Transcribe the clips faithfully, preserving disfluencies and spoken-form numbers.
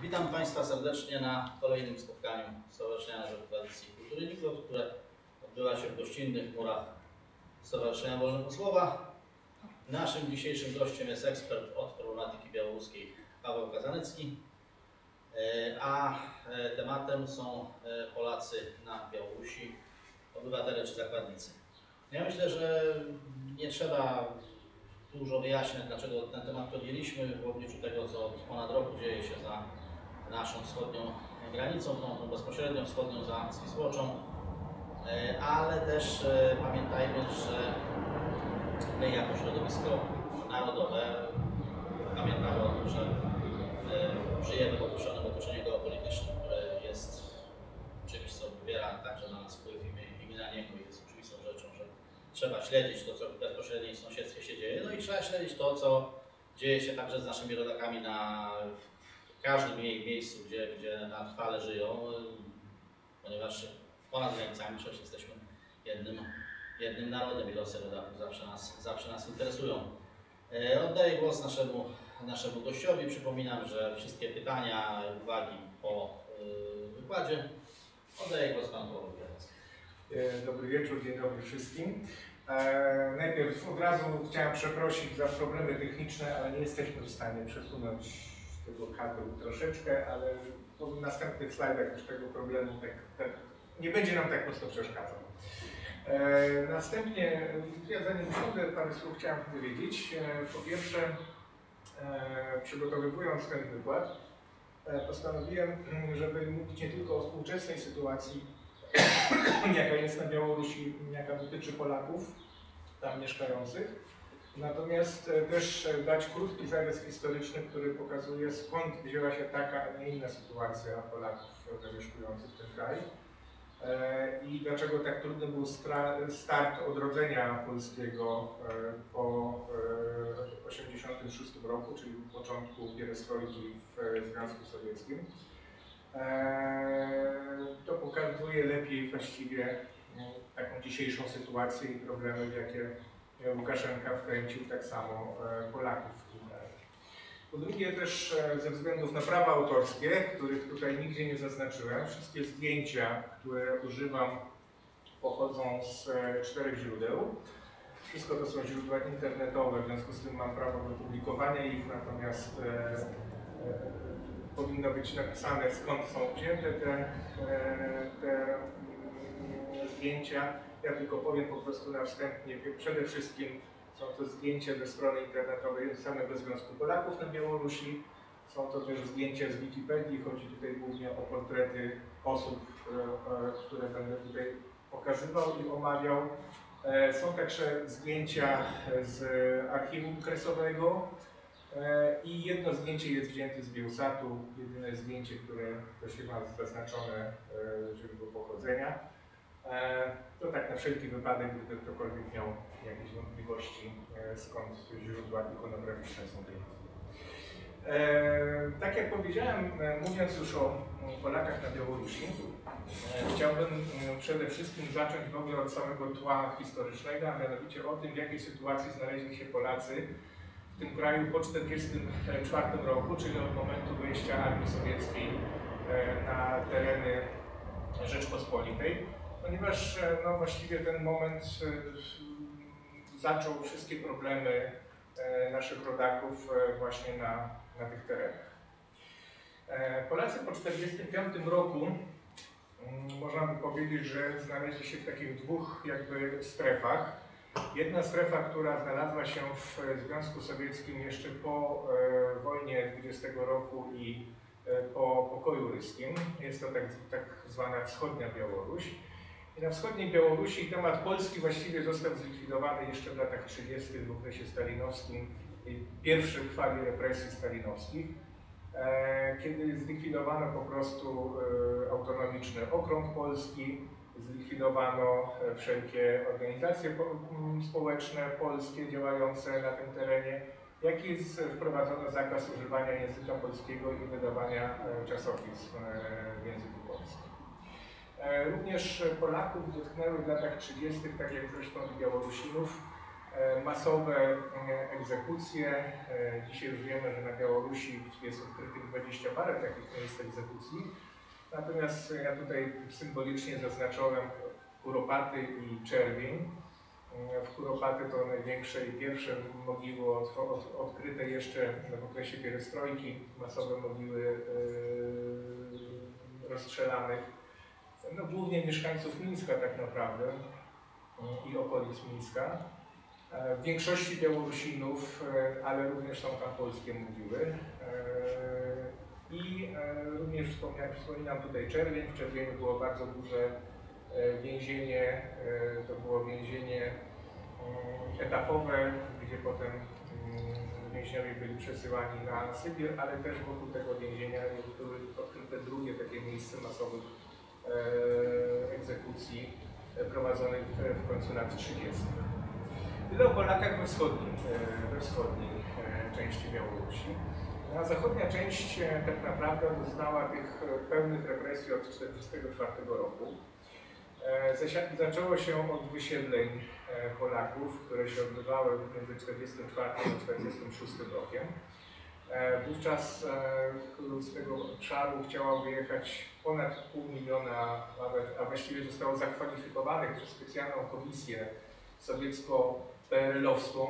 Witam Państwa serdecznie na kolejnym spotkaniu Stowarzyszenia na Rzecz Tradycji i Kultury Niklot, które odbywa się w gościnnych murach Stowarzyszenia Wolnego Słowa. Naszym dzisiejszym gościem jest ekspert od problematyki białoruskiej Paweł Kazanecki, a tematem są Polacy na Białorusi, obywatele czy zakładnicy. Ja myślę, że nie trzeba dużo wyjaśniać, dlaczego ten temat podjęliśmy w obliczu tego, co od ponad roku dzieje się za naszą wschodnią granicą, tą, tą bezpośrednią wschodnią za Wisłoczą, ale też pamiętajmy, że my jako środowisko narodowe pamiętamy o tym, że żyjemy w określonym otoczeniu geopolitycznym, które jest czymś, co wywiera także na nas wpływ i na niego. Jest oczywistą rzeczą, że trzeba śledzić to, co w bezpośrednim sąsiedztwie się dzieje, no i trzeba śledzić to, co dzieje się także z naszymi rodakami na w każdym jej miejscu, gdzie, gdzie na trwale żyją, ponieważ ponad granicami przecież jesteśmy jednym, jednym narodem i losy rodaków zawsze nas, zawsze nas interesują. Oddaję głos naszemu, naszemu gościowi. Przypominam, że wszystkie pytania, uwagi po wykładzie oddaję głos panu Pawłowi Kazaneckiemu. Dobry wieczór, dzień dobry wszystkim. E, najpierw od razu chciałem przeprosić za problemy techniczne, ale nie jesteśmy w stanie przesunąć tego kadru troszeczkę, ale po następnych slajdach już tego problemu tak, tak, nie będzie nam tak mocno przeszkadzał. E, następnie, ja zanim usiądę, parę słów chciałem powiedzieć. E, po pierwsze, e, przygotowując ten wykład, e, postanowiłem, żeby mówić nie tylko o współczesnej sytuacji, jaka jest na Białorusi, jaka dotyczy Polaków tam mieszkających. Natomiast też dać krótki zarys historyczny, który pokazuje, skąd wzięła się taka, a nie inna sytuacja Polaków zamieszkujących w tym kraju i dlaczego tak trudny był start odrodzenia polskiego po tysiąc dziewięćset osiemdziesiątym szóstym roku, czyli początku pierestrojki w Związku Sowieckim. To pokazuje lepiej właściwie taką dzisiejszą sytuację i problemy, w jakie Łukaszenka wkręcił tak samo Polaków w tym kraju. Po drugie też ze względów na prawa autorskie, których tutaj nigdzie nie zaznaczyłem, wszystkie zdjęcia, które używam, pochodzą z czterech źródeł. Wszystko to są źródła internetowe, w związku z tym mam prawo do publikowania ich, natomiast powinno być napisane, skąd są wzięte te, te zdjęcia. Ja tylko powiem po prostu na wstępie. Przede wszystkim są to zdjęcia ze strony internetowej samego Związku Polaków na Białorusi. Są to też zdjęcia z Wikipedii. Chodzi tutaj głównie o portrety osób, które będę tutaj pokazywał i omawiał. Są także zdjęcia z archiwum kresowego. I jedno zdjęcie jest wzięte z Bielsatu, jedyne zdjęcie, które to się ma zaznaczone źródło pochodzenia. To tak na wszelki wypadek, gdyby ktokolwiek miał jakieś wątpliwości, skąd źródła ikonograficzne są tej. Tak jak powiedziałem, mówiąc już o Polakach na Białorusi, chciałbym przede wszystkim zacząć w ogóle od samego tła historycznego, a mianowicie o tym, w jakiej sytuacji znaleźli się Polacy w tym kraju po tysiąc dziewięćset czterdziestym czwartym roku, czyli od momentu wejścia armii sowieckiej na tereny Rzeczpospolitej, ponieważ no, właściwie ten moment zaczął wszystkie problemy naszych rodaków właśnie na, na tych terenach. Polacy po tysiąc dziewięćset czterdziestym piątym roku, można by powiedzieć, że znaleźli się w takich dwóch jakby strefach. Jedna strefa, która znalazła się w Związku Sowieckim jeszcze po e, wojnie dwudziestego roku i e, po pokoju ryskim. Jest to tak, tak zwana wschodnia Białoruś. I na wschodniej Białorusi temat Polski właściwie został zlikwidowany jeszcze w latach trzydziestych w okresie stalinowskim, pierwszej fali represji stalinowskich, e, kiedy zlikwidowano po prostu e, autonomiczny okrąg polski. Zlikwidowano wszelkie organizacje społeczne polskie działające na tym terenie, jak i wprowadzono zakaz używania języka polskiego i wydawania czasopism w języku polskim. Również Polaków dotknęły w latach trzydziestych, tak jak zresztą i Białorusinów, Masowe egzekucje. Dzisiaj już wiemy, że na Białorusi jest odkrytych dwadzieścia parę takich miejsc egzekucji. Natomiast ja tutaj symbolicznie zaznaczyłem Kuropaty i Czerwień. W Kuropaty to największe i pierwsze mogiły od, od, odkryte jeszcze w okresie pierestrojki, masowe mogiły yy, rozstrzelanych, no, głównie mieszkańców Mińska tak naprawdę i okolic Mińska. W większości Białorusinów, ale również są tam polskie mogiły. I również wspominam tutaj Czerwień. W Czerwieniu było bardzo duże więzienie, to było więzienie etapowe, gdzie potem więźniowie byli przesyłani na Sybir, ale też wokół tego więzienia były odkryte drugie takie miejsce masowych egzekucji prowadzonych w końcu lat trzydziestych. Tyle o Polakach we wschodniej, we wschodniej części Białorusi. A zachodnia część tak naprawdę doznała tych pełnych represji od tysiąc dziewięćset czterdziestego czwartego roku. Zaczęło się od wysiedleń Polaków, które się odbywały między tysiąc dziewięćset czterdziestym czwartym a tysiąc dziewięćset czterdziestym szóstym rokiem. Wówczas z tego obszaru chciało wyjechać ponad pół miliona, a właściwie zostało zakwalifikowanych przez specjalną komisję sowiecko-P R L-owską.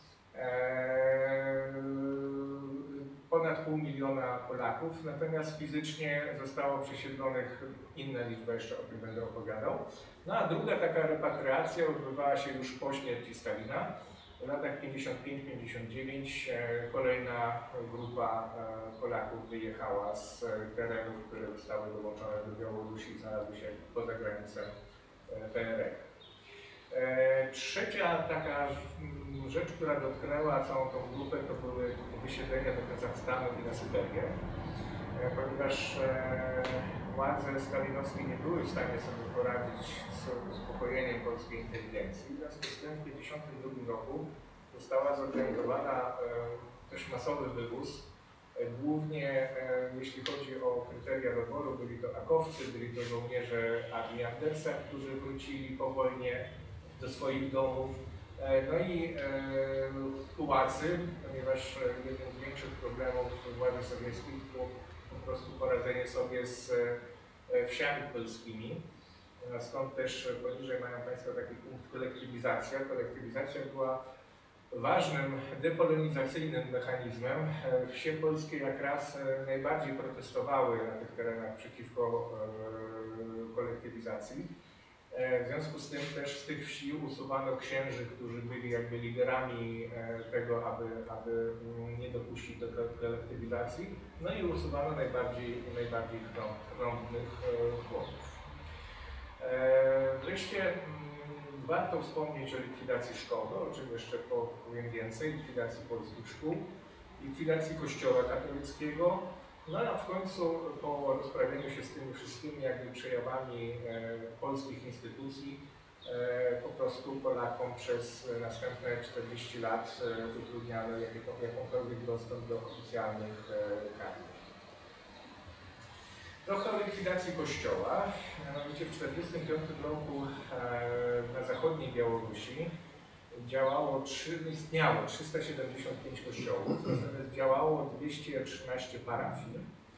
Ponad pół miliona Polaków, natomiast fizycznie zostało przesiedlonych inna liczba, jeszcze o tym będę opowiadał. No a druga taka repatriacja odbywała się już po śmierci Stalina. W latach pięćdziesiątym piątym pięćdziesiątym dziewiątym kolejna grupa Polaków wyjechała z terenów, które zostały dołączone do Białorusi i znalazły się poza granicą P R L. Trzecia taka rzecz, która dotknęła całą tą grupę, to były wysiedlenia do Kazachstanu i na Syberię, ponieważ władze stalinowskie nie były w stanie sobie poradzić z uspokojeniem polskiej inteligencji. W związku z tym w tysiąc dziewięćset pięćdziesiątym drugim roku została zorganizowana też masowy wywóz. Głównie jeśli chodzi o kryteria doboru, byli to akowcy, byli to żołnierze Armii Andersa, którzy wrócili po wojnie do swoich domów. No i Kułacy, ponieważ jednym z większych problemów władzy sowieckiej było po prostu poradzenie sobie z wsiami polskimi. Stąd też poniżej mają Państwo taki punkt kolektywizacja. Kolektywizacja była ważnym depolonizacyjnym mechanizmem. Wsie polskie jak raz najbardziej protestowały na tych terenach przeciwko kolektywizacji. W związku z tym też z tych wsi usuwano księży, którzy byli jakby liderami tego, aby, aby nie dopuścić do kolektywizacji. No i usuwano najbardziej, najbardziej trąbnych chłopów. Wreszcie warto wspomnieć o likwidacji szkoły, o czym jeszcze powiem więcej, likwidacji polskich szkół, likwidacji kościoła katolickiego. No a w końcu po rozprawieniu się z tymi wszystkimi jakby przejawami e, polskich instytucji e, po prostu Polakom przez następne czterdzieści lat e, utrudniano jakąkolwiek dostęp do oficjalnych e, kadr. Trochę o likwidacji kościoła. Mianowicie w tysiąc dziewięćset czterdziestym piątym roku e, na zachodniej Białorusi działało, istniało trzysta siedemdziesiąt pięć kościołów, natomiast działało dwieście trzynaście parafii.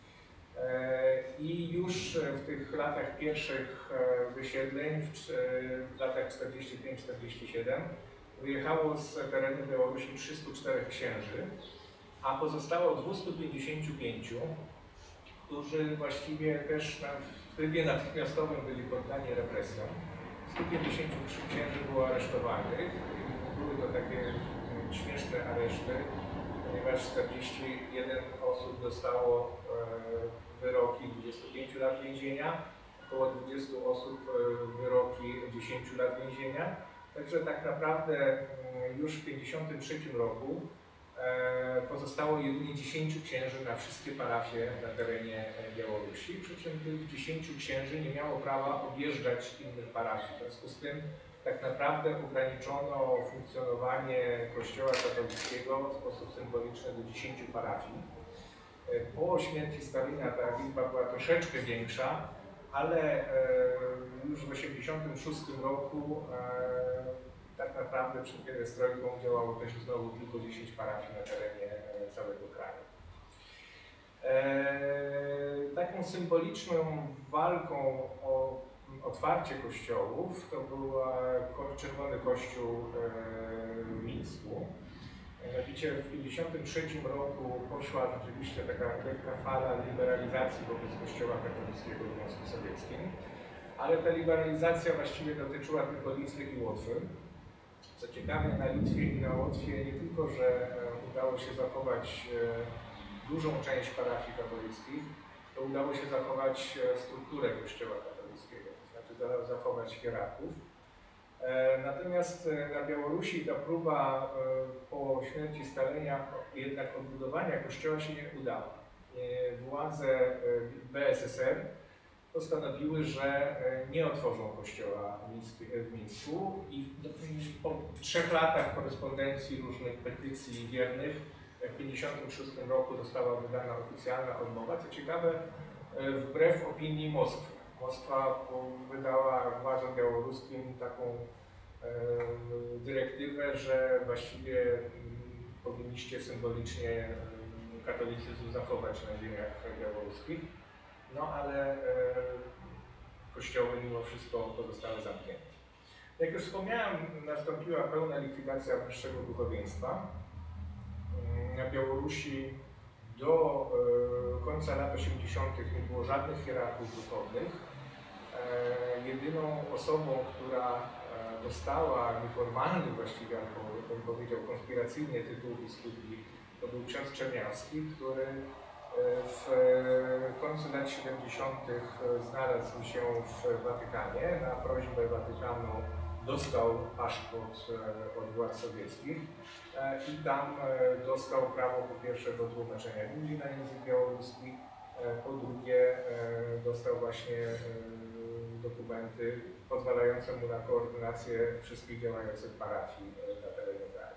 I już w tych latach pierwszych wysiedleń, w latach czterdziestym piątym czterdziestym siódmym, wyjechało z terenu Białorusi trzystu czterech księży, a pozostało dwieście pięćdziesiąt pięć, którzy właściwie też w trybie natychmiastowym byli poddani represjom. sto pięćdziesiąt trzy księży było aresztowanych. Były to takie śmieszne areszty, ponieważ czterdzieści jeden osób dostało wyroki dwudziestu pięciu lat więzienia, około dwudziestu osób wyroki dziesięciu lat więzienia. Także tak naprawdę już w tysiąc dziewięćset pięćdziesiątym trzecim roku pozostało jedynie dziesięciu księży na wszystkie parafie na terenie Białorusi, przy czym tych dziesięciu księży nie miało prawa objeżdżać innych parafii. W związku z tym tak naprawdę ograniczono funkcjonowanie Kościoła katolickiego w sposób symboliczny do dziesięciu parafii. Po śmierci Stalina ta liczba była troszeczkę większa, ale już w tysiąc dziewięćset osiemdziesiątym szóstym roku tak naprawdę przed perestrojką działało też znowu tylko dziesięć parafii na terenie całego kraju. Eee, taką symboliczną walką o otwarcie kościołów to był Czerwony Kościół w Mińsku. Mianowicie w tysiąc dziewięćset pięćdziesiątym trzecim roku poszła rzeczywiście taka lekka fala liberalizacji wobec Kościoła katolickiego w Związku Sowieckim, ale ta liberalizacja właściwie dotyczyła tylko Litwy i Łotwy. Co ciekawe, na Litwie i na Łotwie nie tylko, że udało się zachować dużą część parafii katolickich, to udało się zachować strukturę Kościoła katolickiego, to znaczy zachować hierarchów. Natomiast na Białorusi ta próba po śmierci Stalina jednak odbudowania Kościoła się nie udała. Władze B S S R postanowiły, że nie otworzą kościoła w Mińsku i po trzech latach korespondencji, różnych petycji wiernych w tysiąc dziewięćset pięćdziesiątym szóstym roku została wydana oficjalna odmowa. Co ciekawe, wbrew opinii Moskwy. Moskwa wydała władzom białoruskim taką e, dyrektywę, że właściwie m, powinniście symbolicznie katolicyzm zachować na ziemiach białoruskich. No ale e, kościoły mimo wszystko pozostały zamknięte. Jak już wspomniałem, nastąpiła pełna likwidacja wyższego duchowieństwa. Na Białorusi do e, końca lat osiemdziesiątych nie było żadnych hierarchów duchownych. E, jedyną osobą, która e, dostała nieformalny właściwie, albo bym powiedział konspiracyjnie tytuł biskupi, to był ksiądz Czerniawski, który w końcu lat siedemdziesiątych znalazł się w Watykanie. Na prośbę Watykanu dostał paszport od władz sowieckich i tam dostał prawo po pierwsze do tłumaczenia Biblii na język białoruski, po drugie dostał właśnie dokumenty pozwalające mu na koordynację wszystkich działających parafii na terenie kraju.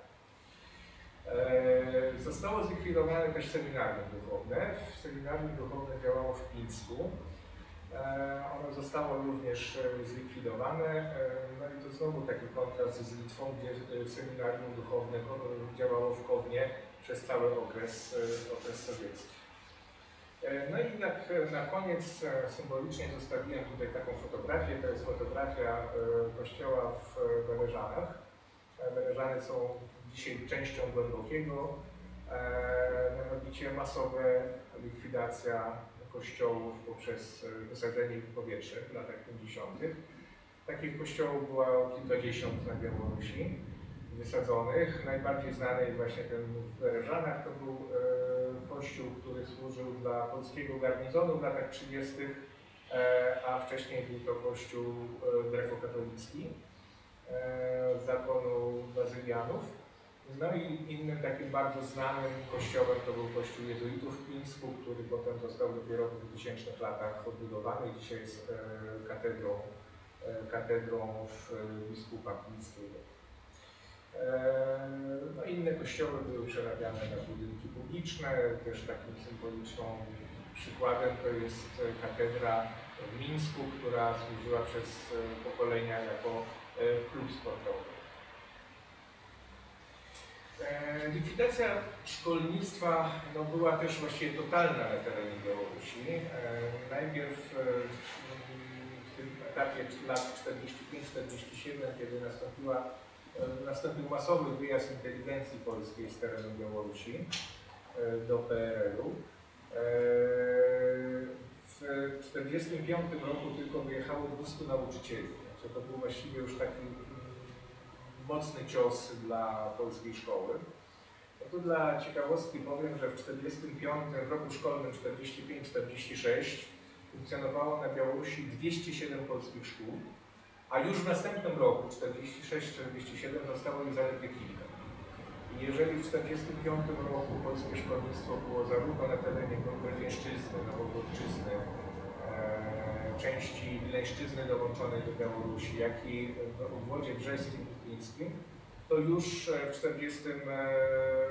Zostało zlikwidowane też seminarium duchowne. Seminarium duchowne działało w Pińsku. Ono zostało również zlikwidowane. No i to znowu taki kontrast z Litwą, gdzie seminarium duchowne działało w Kownie przez cały okres, okres sowiecki. No i tak na koniec symbolicznie zostawiłem tutaj taką fotografię. To jest fotografia kościoła w Beleżanach. Beleżany są dzisiaj częścią Głębokiego, mianowicie masowa likwidacja kościołów poprzez wysadzenie ich w powietrze w latach pięćdziesiątych. Takich kościołów było kilkadziesiąt na Białorusi wysadzonych. Najbardziej znany jest właśnie ten w Beleżanach. To był kościół, który służył dla polskiego garnizonu w latach trzydziestych, a wcześniej był to kościół grekokatolicki z zakonu bazylianów. No i innym takim bardzo znanym kościołem to był kościół jezuitów w Pińsku, który potem został dopiero w dwutysięcznych latach odbudowany. Dzisiaj jest katedrą, katedrą biskupa pińskiego. No, inne kościoły były przerabiane na budynki publiczne. Też takim symbolicznym przykładem to jest katedra w Mińsku, która służyła przez pokolenia jako klub sportowy. Likwidacja szkolnictwa no, była też właściwie totalna na terenie Białorusi. Najpierw w tym etapie lat czterdzieści pięć czterdzieści siedem, kiedy nastąpiła, nastąpił masowy wyjazd inteligencji polskiej z terenu Białorusi do P R L-u. W tysiąc dziewięćset czterdziestym piątym roku tylko wyjechało dwustu nauczycieli. To był właściwie już taki mocny cios dla polskiej szkoły. No tu dla ciekawostki powiem, że w czterdziestym piątym roku szkolnym czterdzieści pięć czterdzieści sześć funkcjonowało na Białorusi dwieście siedem polskich szkół, a już w następnym roku czterdzieści sześć czterdzieści siedem zostało ich zaledwie kilka. I jeżeli w czterdziestym piątym roku polskie szkolnictwo było zarówno na terenie Grodnieszczyzny, Nowogródczyzny, e, części Wileńszczyzny dołączonej do Białorusi, jak i w obwodzie brzeskim i pińskim, to już w tysiąc dziewięćset czterdziestym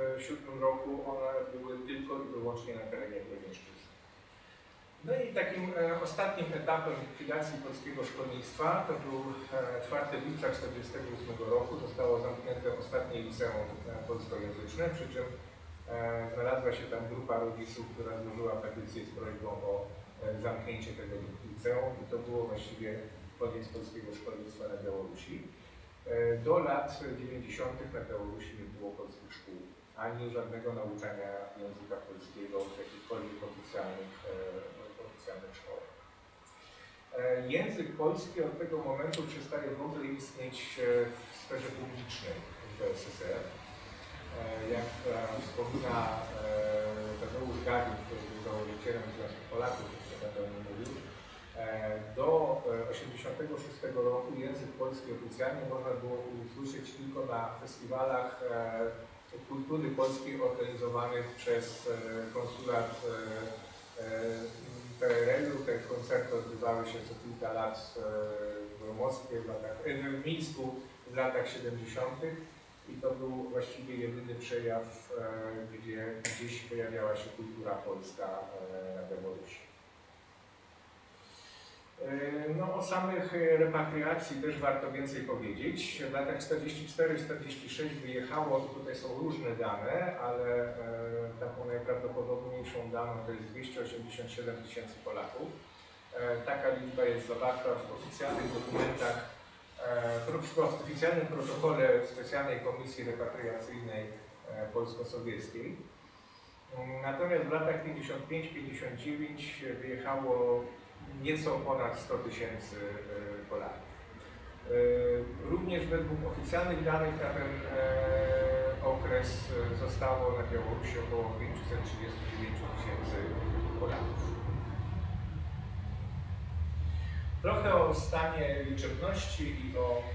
siódmym roku one były tylko i wyłącznie na terenie Grodnieszczyzny. No i takim e, ostatnim etapem likwidacji polskiego szkolnictwa, to był e, czwartego lipca tysiąc dziewięćset czterdziestego ósmego roku, zostało zamknięte ostatnie liceum e, polskojęzyczne, przy czym e, znalazła się tam grupa rodziców, która złożyła petycję z prośbą o e, zamknięcie tego liceum i to było właściwie koniec polskiego szkolnictwa na Białorusi. E, do lat dziewięćdziesiątych na Białorusi nie było polskich szkół, ani żadnego nauczania języka polskiego w jakichkolwiek oficjalnych, e, oficjalnych szkołach. E, język polski od tego momentu przestaje w ogóle istnieć w sferze publicznej w S S R. E, jak e, wspomina e, Tadeusz Gawin, który był założycielem Związku Polaków, jak będę o nim mówił, e, do osiemdziesiątego szóstego roku język polski oficjalnie można było usłyszeć tylko na festiwalach e, kultury polskiej organizowanych przez e, konsulat e, P R L-u. Te koncerty odbywały się co kilka lat w Moskwie, w, latach, w Mińsku w latach siedemdziesiątych i to był właściwie jedyny przejaw, e, gdzie gdzieś pojawiała się kultura polska e, na Białorusi. No, o samych repatriacji też warto więcej powiedzieć. W latach czterdziestym czwartym czterdziestym szóstym wyjechało, tutaj są różne dane, ale e, taką najprawdopodobniejszą daną to jest dwieście osiemdziesiąt siedem tysięcy Polaków. E, taka liczba jest zawarta w oficjalnych dokumentach, e, w oficjalnym protokole Specjalnej Komisji Repatriacyjnej e, Polsko-Sowieckiej. Natomiast w latach pięćdziesiąt pięć pięćdziesiąt dziewięć wyjechało nieco ponad sto tysięcy Polaków. Również według oficjalnych danych na ten okres zostało na Białorusi około pięćset trzydzieści dziewięć tysięcy Polaków. Trochę o stanie liczebności i o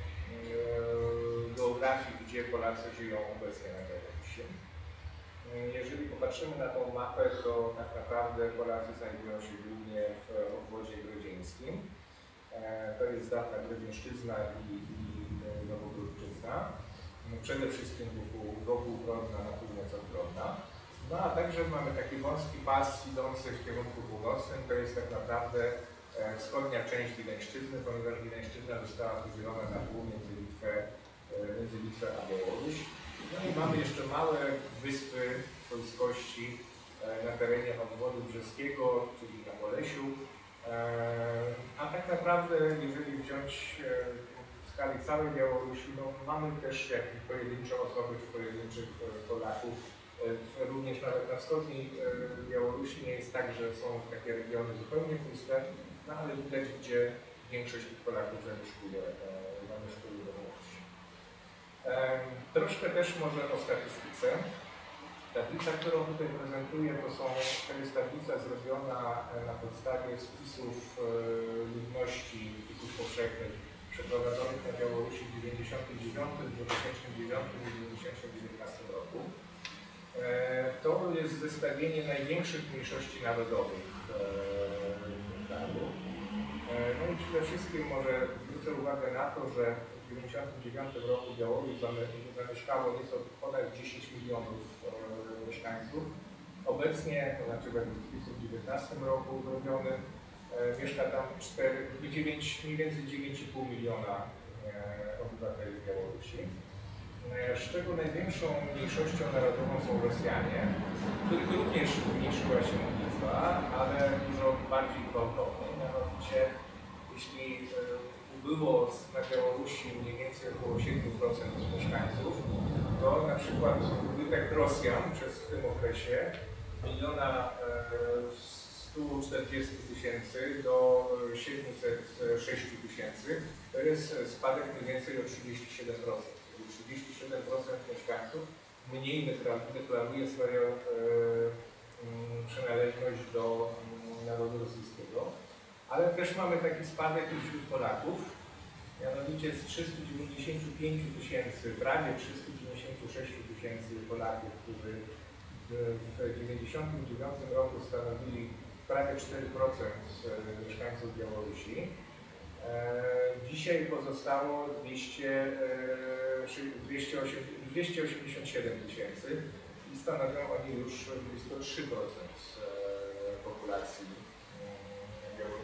geografii, gdzie Polacy żyją obecnie na Białorusi. Jeżeli popatrzymy na tą mapę, to tak naprawdę Polacy znajdują się głównie w obwodzie grodzieńskim. To jest dawna Grodzieńszczyzna i, i Nowogródczyzna. Przede wszystkim wokół, wokół Grodna, na północ od Grodna. No a także mamy taki wąski pas idący w kierunku północnym. To jest tak naprawdę wschodnia część Wileńszczyzny, ponieważ Wileńszczyzna została podzielona na pół między Litwę, między Litwę a Białoruś. No i mamy jeszcze małe wyspy polskości na terenie obwodu brzeskiego, czyli na Polesiu. A tak naprawdę, jeżeli wziąć w skali całej Białorusi, no mamy też jakieś pojedyncze osoby czy pojedynczych Polaków. Również nawet na wschodniej Białorusi nie jest tak, że są takie regiony zupełnie puste, no ale widać, gdzie większość tych Polaków zamieszkuje, zamieszkuje do Białorusi. Troszkę też może o statystyce. Tablica, którą tutaj prezentuję, to, są, to jest tablica zrobiona na podstawie spisów ludności, spisów powszechnych przeprowadzonych na Białorusi w tysiąc dziewięćset dziewięćdziesiątym dziewiątym, dwa tysiące dziewiątym i dwa tysiące dziewiętnałym roku. To jest zestawienie największych mniejszości narodowych w kraju. No i przede wszystkim może zwrócę uwagę na to, że w tysiąc dziewięćset dziewięćdziesiątym dziewiątym roku Białoruś zamieszkało nieco ponad dziesięć milionów mieszkańców. Obecnie, to znaczy według spisu w dwa tysiące dziewiętnastym roku zrobiony, mieszka tam mniej więcej dziewięć i pół miliona obywateli Białorusi. Z czego największą mniejszością narodową są Rosjanie, których również zmniejszyła się liczba, ale dużo bardziej gwałtownie. Mianowicie, jeśli było na Białorusi mniej więcej około siedem procent mieszkańców, to na przykład ubytek Rosjan przez w tym okresie miliona stu czterdziestu tysięcy do siedmiuset sześciu tysięcy, to jest spadek mniej więcej o trzydzieści siedem procent. trzydzieści siedem procent mieszkańców mniej deklaruje swoją e, przynależność do narodu rosyjskiego. Ale też mamy taki spadek wśród Polaków, mianowicie z trzystu dziewięćdziesięciu pięciu tysięcy, prawie trzystu dziewięćdziesięciu sześciu tysięcy Polaków, którzy w tysiąc dziewięćset dziewięćdziesiątym dziewiątym roku stanowili prawie cztery procent mieszkańców Białorusi. Dzisiaj pozostało dwieście osiemdziesiąt siedem tysięcy i stanowią oni już blisko trzy procent populacji Białorusi.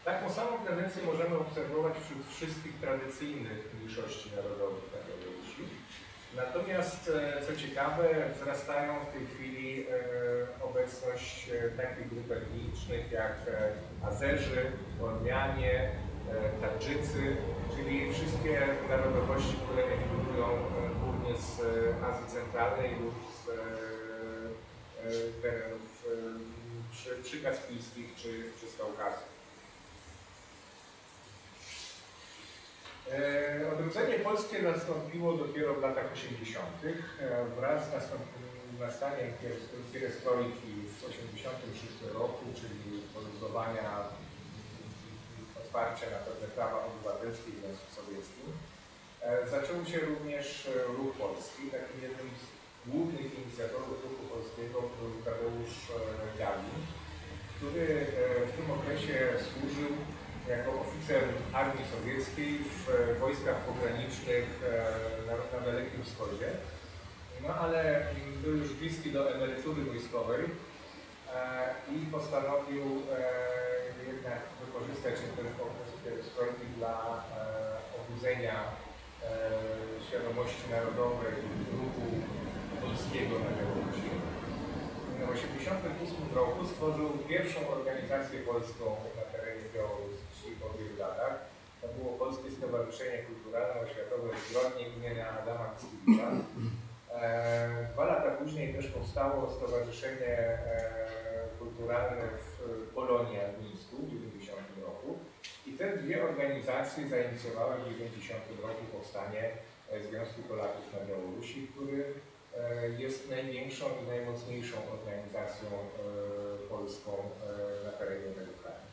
Taką samą tendencję możemy obserwować wśród wszystkich tradycyjnych mniejszości narodowych na Białorusi. Natomiast, co ciekawe, wzrastają w tej chwili obecność takich grup etnicznych jak Azerzy, Ormianie, Tadżycy, czyli wszystkie narodowości, które emigrują głównie z Azji Centralnej lub z terenów przy, przykaspijskich czy, czy z Kaukazu. E, odrodzenie polskie nastąpiło dopiero w latach osiemdziesiątych. Wraz z nastaniem pierestrojki w tysiąc dziewięćset osiemdziesiątym szóstym roku, czyli poluzowania, otwarcia na pewne prawa obywatelskie w Związku Sowieckim, e, zaczął się również ruch polski. Takim jednym z głównych inicjatorów ruchu polskiego był Tadeusz Gawin, który w tym okresie służył jako oficer armii sowieckiej w wojskach pogranicznych na, na Dalekim Wschodzie. No ale był już bliski do emerytury wojskowej i postanowił jednak wykorzystać ten okres pierestrojki dla obudzenia świadomości narodowej ruchu polskiego na Białorusi. W tysiąc dziewięćset osiemdziesiątym ósmym roku stworzył pierwszą organizację polską na terenie Białorusi po wielu latach. To było Polskie Stowarzyszenie Kulturalno-Oświatowe Zbrodnie imienia Adama Mickiewicza. E, dwa lata później też powstało Stowarzyszenie e, Kulturalne w Polonia w Mińsku w tysiąc dziewięćset dziewięćdziesiątym roku. I te dwie organizacje zainicjowały w tysiąc dziewięćset dziewięćdziesiątym roku powstanie Związku Polaków na Białorusi, który jest największą i najmocniejszą organizacją polską na terenie tego kraju.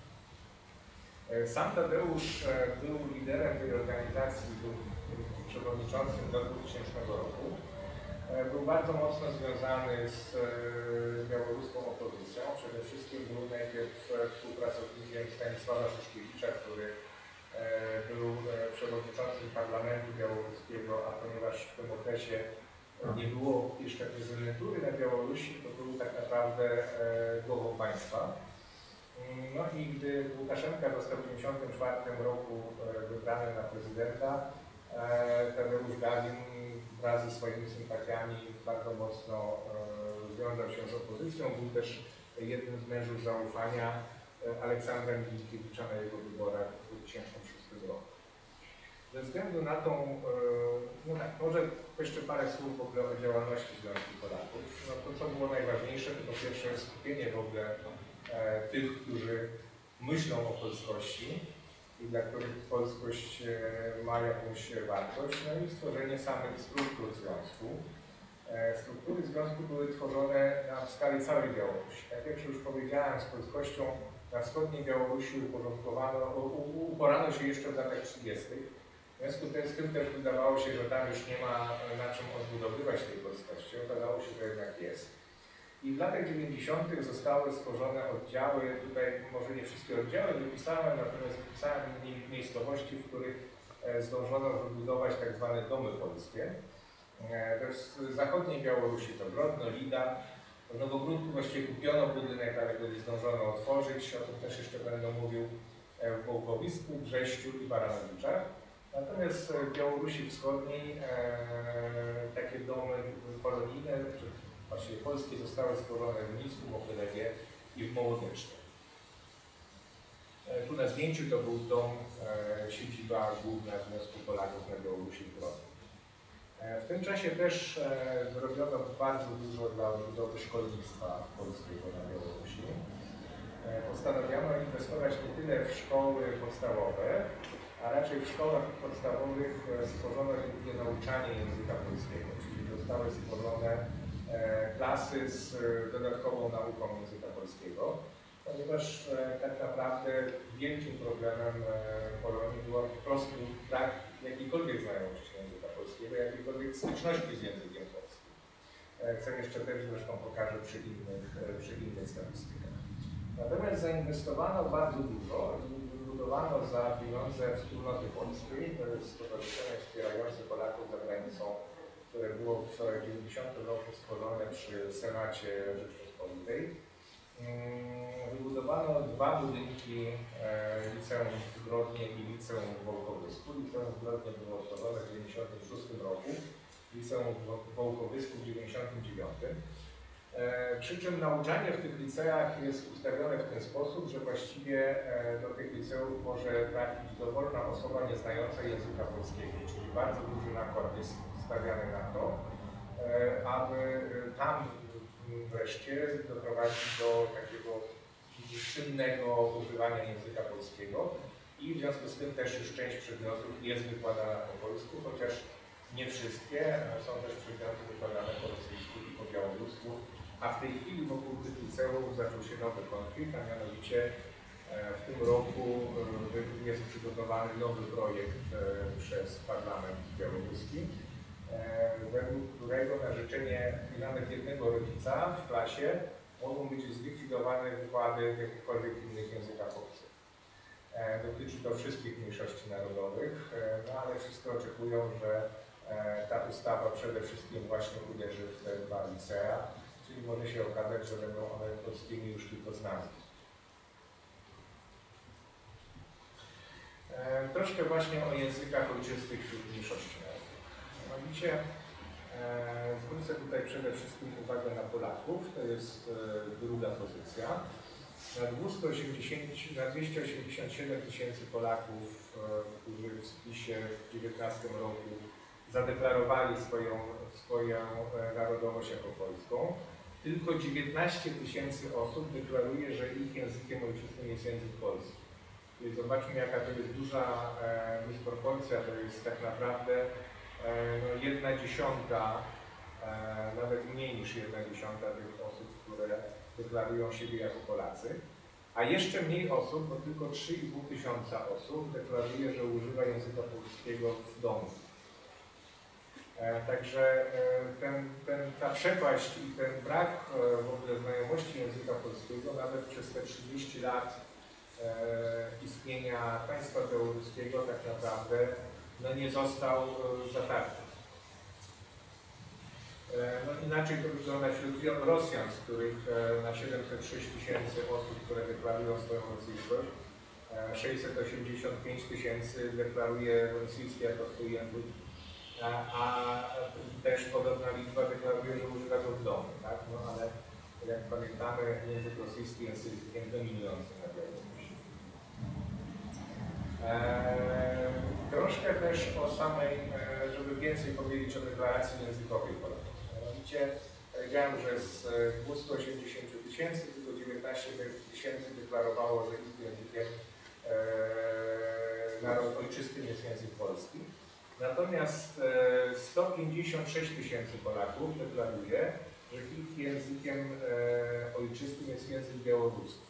Sam Tadeusz był liderem tej organizacji, był przewodniczącym do dwutysięcznego roku. Był bardzo mocno związany z białoruską opozycją. Przede wszystkim był najpierw współpracownikiem Stanisława Szuszkiewicza, który był przewodniczącym parlamentu białoruskiego, a ponieważ w tym okresie nie było jeszcze prezydentury na Białorusi, to był tak naprawdę głową państwa. No i gdy Łukaszenka został w tysiąc dziewięćset dziewięćdziesiątym czwartym roku wybrany na prezydenta, Tadeusz Gawin wraz ze swoimi sympatiami bardzo mocno związał się z opozycją. Był też jednym z mężów zaufania Aleksandra Milinkiewicza na jego wyborach w dwa tysiące szóstym roku. Ze względu na tą, no tak, może jeszcze parę słów w ogóle o działalności Związku Polaków. No to, co było najważniejsze, to po pierwsze skupienie w ogóle e, tych, którzy myślą o polskości i dla których polskość e, ma jakąś wartość, no i stworzenie samych struktur związku. E, struktury związku były tworzone na skali całej Białorusi. Tak jak już powiedziałem, z polskością na wschodniej Białorusi uporządkowano, uporano się jeszcze w latach trzydziestych. W związku z tym też wydawało się, że tam już nie ma na czym odbudowywać tej polskości. Okazało się, że jednak jest. I w latach dziewięćdziesiątych zostały stworzone oddziały, tutaj może nie wszystkie oddziały wypisałem, natomiast wypisałem miejscowości, w których zdążono wybudować tak zwane domy polskie. To jest w zachodniej Białorusi to Grodno, Lida. W Nowogródku właściwie kupiono budynek, ale go nie zdążono otworzyć. O tym też jeszcze będę mówił w Wołkowisku, Brześciu i Baranowiczach. Natomiast w Białorusi Wschodniej e, takie domy polonijne, czy właściwie polskie, zostały stworzone w Mińsku, Mohylewie i w Mołodeczce. E, tu na zdjęciu to był dom, e, siedziba główna Związku Polaków na Białorusi w Grodnie. E, w tym czasie też e, zrobiono bardzo dużo dla odbudowy szkolnictwa polskiego na Białorusi. E, postanowiono inwestować nie tyle w szkoły podstawowe, a raczej w szkołach podstawowych stworzono głównie nauczanie języka polskiego, czyli zostały stworzone klasy z dodatkową nauką języka polskiego, ponieważ tak naprawdę wielkim problemem Polonii była po prostu brak jakiejkolwiek znajomości języka polskiego, jakiejkolwiek styczności z językiem polskim. Co jeszcze też zresztą pokażę przy innych, przy innych statystykach. Natomiast zainwestowano bardzo dużo i wybudowano za pieniądze Wspólnoty Polskiej, to jest stowarzyszenie wspierające Polaków za granicą, które było w tysiąc dziewięćset dziewięćdziesiątym roku stworzone przy Senacie Rzeczypospolitej. Wybudowano zbudowano dwa budynki e, Liceum w Grodnie i Liceum w Wołkowysku. Liceum w Grodnie było utworzone w tysiąc dziewięćset dziewięćdziesiątym szóstym roku, Liceum w Wołkowysku w tysiąc dziewięćset dziewięćdziesiątym dziewiątym. E, przy czym nauczanie w tych liceach jest ustawione w ten sposób, że właściwie e, do tych liceów może trafić dowolna osoba nieznająca języka polskiego, czyli bardzo duży nakład jest stawiany na to, e, aby tam wreszcie doprowadzić do takiego czynnego używania języka polskiego i w związku z tym też już część przedmiotów jest wykładana po polsku, chociaż nie wszystkie, są też przedmioty wykładane po rosyjsku i po białorusku, a w tej chwili wokół tych liceów zaczął się nowy konflikt, a mianowicie w tym roku jest przygotowany nowy projekt przez parlament białoruski, według którego na życzenie nawet jednego rodzica w klasie mogą być zlikwidowane wykłady w jakichkolwiek innych językach obcych. Dotyczy to wszystkich mniejszości narodowych, no ale wszyscy oczekują, że ta ustawa przede wszystkim właśnie uderzy w te dwa licea, czyli może się okazać, że będą one polskimi już tylko z nazwy. Troszkę właśnie o językach ojczystych wśród mniejszości narodowych. Mianowicie zwrócę tutaj przede wszystkim uwagę na Polaków, to jest druga pozycja. Na dwieście osiemdziesiąt siedem tysięcy Polaków, którzy w spisie w dwa tysiące dziewiętnastym roku zadeklarowali swoją, swoją narodowość jako polską, tylko dziewiętnaście tysięcy osób deklaruje, że ich językiem ojczystym jest język polski. Czyli zobaczmy, jaka to jest duża e, dysproporcja, to jest tak naprawdę e, no, jedna dziesiąta, e, nawet mniej niż jedna dziesiąta tych osób, które deklarują siebie jako Polacy, a jeszcze mniej osób, bo tylko trzy i pół tysiąca osób deklaruje, że używa języka polskiego w domu. E, także e, ten, ten, ta przepaść i ten brak e, w ogóle znajomości języka polskiego nawet przez te trzydzieści lat e, istnienia państwa białoruskiego tak naprawdę no, nie został e, zatarty. No inaczej to wygląda wśród Rosjan, z których na siedemset sześć tysięcy osób, które deklarują swoją rosyjskość, sześćset osiemdziesiąt pięć tysięcy deklaruje rosyjski jako swój język, a, a też podobna liczba deklaruje, że używa go w domu, tak? No ale jak pamiętamy, język rosyjski jest językiem dominującym na Białorusi. Eee, troszkę też o samej, żeby więcej powiedzieć o deklaracji językowej Polaków. Mianowicie powiedziałem, że z dwustu osiemdziesięciu tysięcy tylko dziewiętnaście tysięcy deklarowało, że ich językiem e, narod ojczystym jest język polski. Natomiast e, sto pięćdziesiąt sześć tysięcy Polaków deklaruje, że ich językiem e, ojczystym jest język białoruski.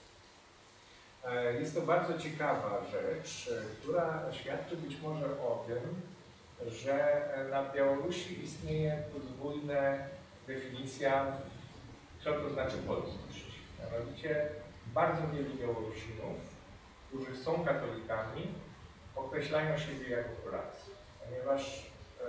E, jest to bardzo ciekawa rzecz, która świadczy być może o tym, że na Białorusi istnieje podwójna definicja, co to znaczy polskość. Mianowicie bardzo wielu Białorusinów, którzy są katolikami, określają siebie jako Polacy, ponieważ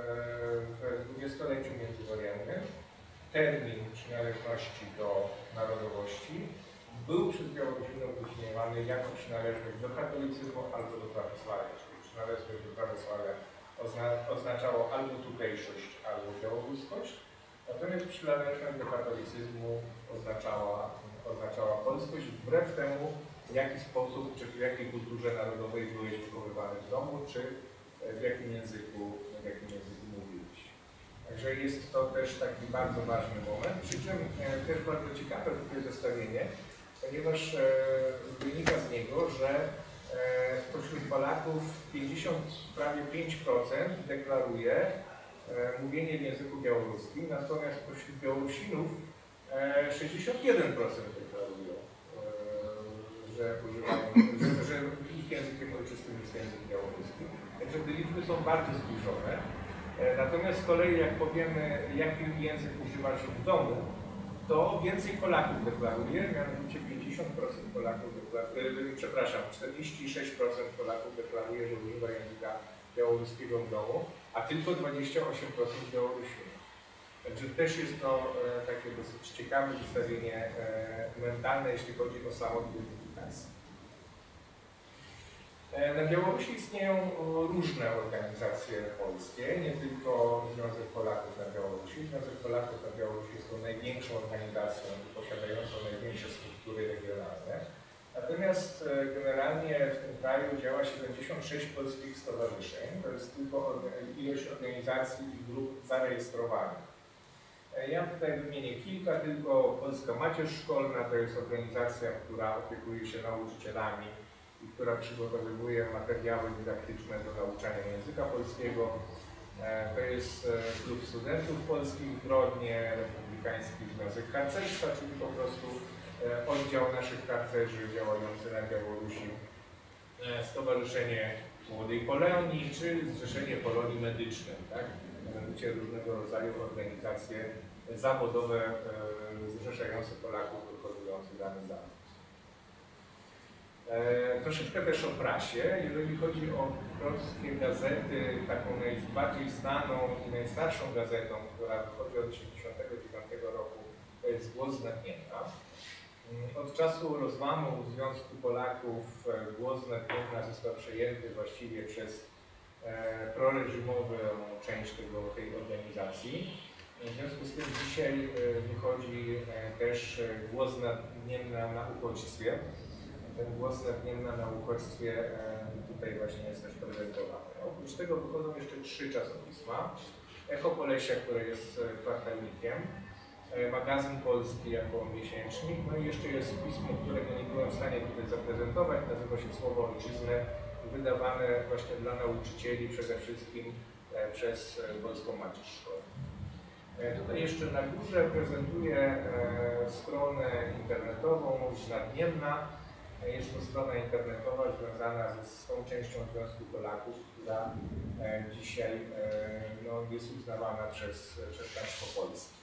w dwudziestoleciu międzywojennym termin przynależności do narodowości był przez Białorusinów definiowany jako przynależność do katolicyzmu albo do prawosławia, czyli przynależność do prawosławia oznaczało albo tutejszość, albo białoruskość, natomiast przynależność do katolicyzmu oznaczała, oznaczała polskość, wbrew temu, w jaki sposób, czy w jakiej kulturze narodowej byłeś wychowywany w domu, czy w jakim języku, w jakim języku mówiłeś. Także jest to też taki bardzo ważny moment, przy czym e, też bardzo ciekawe tutaj zestawienie, ponieważ e, wynika z niego, że spośród Polaków pięćdziesiąt, prawie pięć procent deklaruje e, mówienie w języku białoruskim, natomiast spośród Białorusinów e, sześćdziesiąt jeden procent deklarują, e, że używają, że, że ich językiem ojczystym jest język białoruski. Także te liczby są bardzo zbliżone. E, natomiast z kolei jak powiemy, jaki język używasz w domu, to więcej Polaków deklaruje, mianowicie pięćdziesiąt procent Polaków deklaruje, przepraszam, czterdzieści sześć procent Polaków deklaruje, że używa języka białoruskiego w domu, a tylko dwadzieścia osiem procent Białorusinów. Także też jest to e, takie dosyć ciekawe zestawienie e, mentalne, jeśli chodzi o samą identyfikację. organizacji. Na Białorusi istnieją różne organizacje polskie, nie tylko Związek Polaków na Białorusi. Związek Polaków na Białorusi jest to największą organizacją posiadającą największe struktury regionalne. Natomiast generalnie w tym kraju działa siedemdziesiąt sześć polskich stowarzyszeń. To jest tylko ilość organizacji i grup zarejestrowanych. Ja tutaj wymienię kilka, tylko Polska Macierz Szkolna to jest organizacja, która opiekuje się nauczycielami i która przygotowuje materiały dydaktyczne do nauczania języka polskiego. To jest Klub Studentów Polskich w Grodnie, Republikański Związek Harcerstwa, czyli po prostu oddział naszych harcerzy działający na Białorusi, Stowarzyszenie Młodej Polonii czy Zrzeszenie Polonii Medycznej, tak? Mianowicie różnego rodzaju organizacje zawodowe zrzeszające Polaków wykonujących dany zawód. E, troszeczkę też o prasie. Jeżeli chodzi o polskie gazety, taką najbardziej znaną i najstarszą gazetą, która wychodzi od tysiąc dziewięćset osiemdziesiątego dziewiątego roku, to jest Głos Nadniemna. Od czasu rozłamu Związku Polaków Głos Nadniemna został przejęty właściwie przez e, proreżimową część tego, tej organizacji. W związku z tym dzisiaj e, wychodzi e, też Głos Nadniemna na uchodźstwie. Ten Głos Nadniemna na uchodźstwie tutaj właśnie jest też prezentowany. Oprócz tego wychodzą jeszcze trzy czasopisma. Echo Polesia, które jest kwartalnikiem, Magazyn Polski jako miesięcznik, no i jeszcze jest pismo, którego nie byłem w stanie tutaj zaprezentować, nazywa się Słowo Ojczyzny, wydawane właśnie dla nauczycieli przede wszystkim przez Polską Macierz Szkolną. Tutaj jeszcze na górze prezentuję stronę internetową z Nadniemna. Jest to strona internetowa związana z tą częścią Związku Polaków, która e, dzisiaj e, no, jest uznawana przez, przez państwo polskie.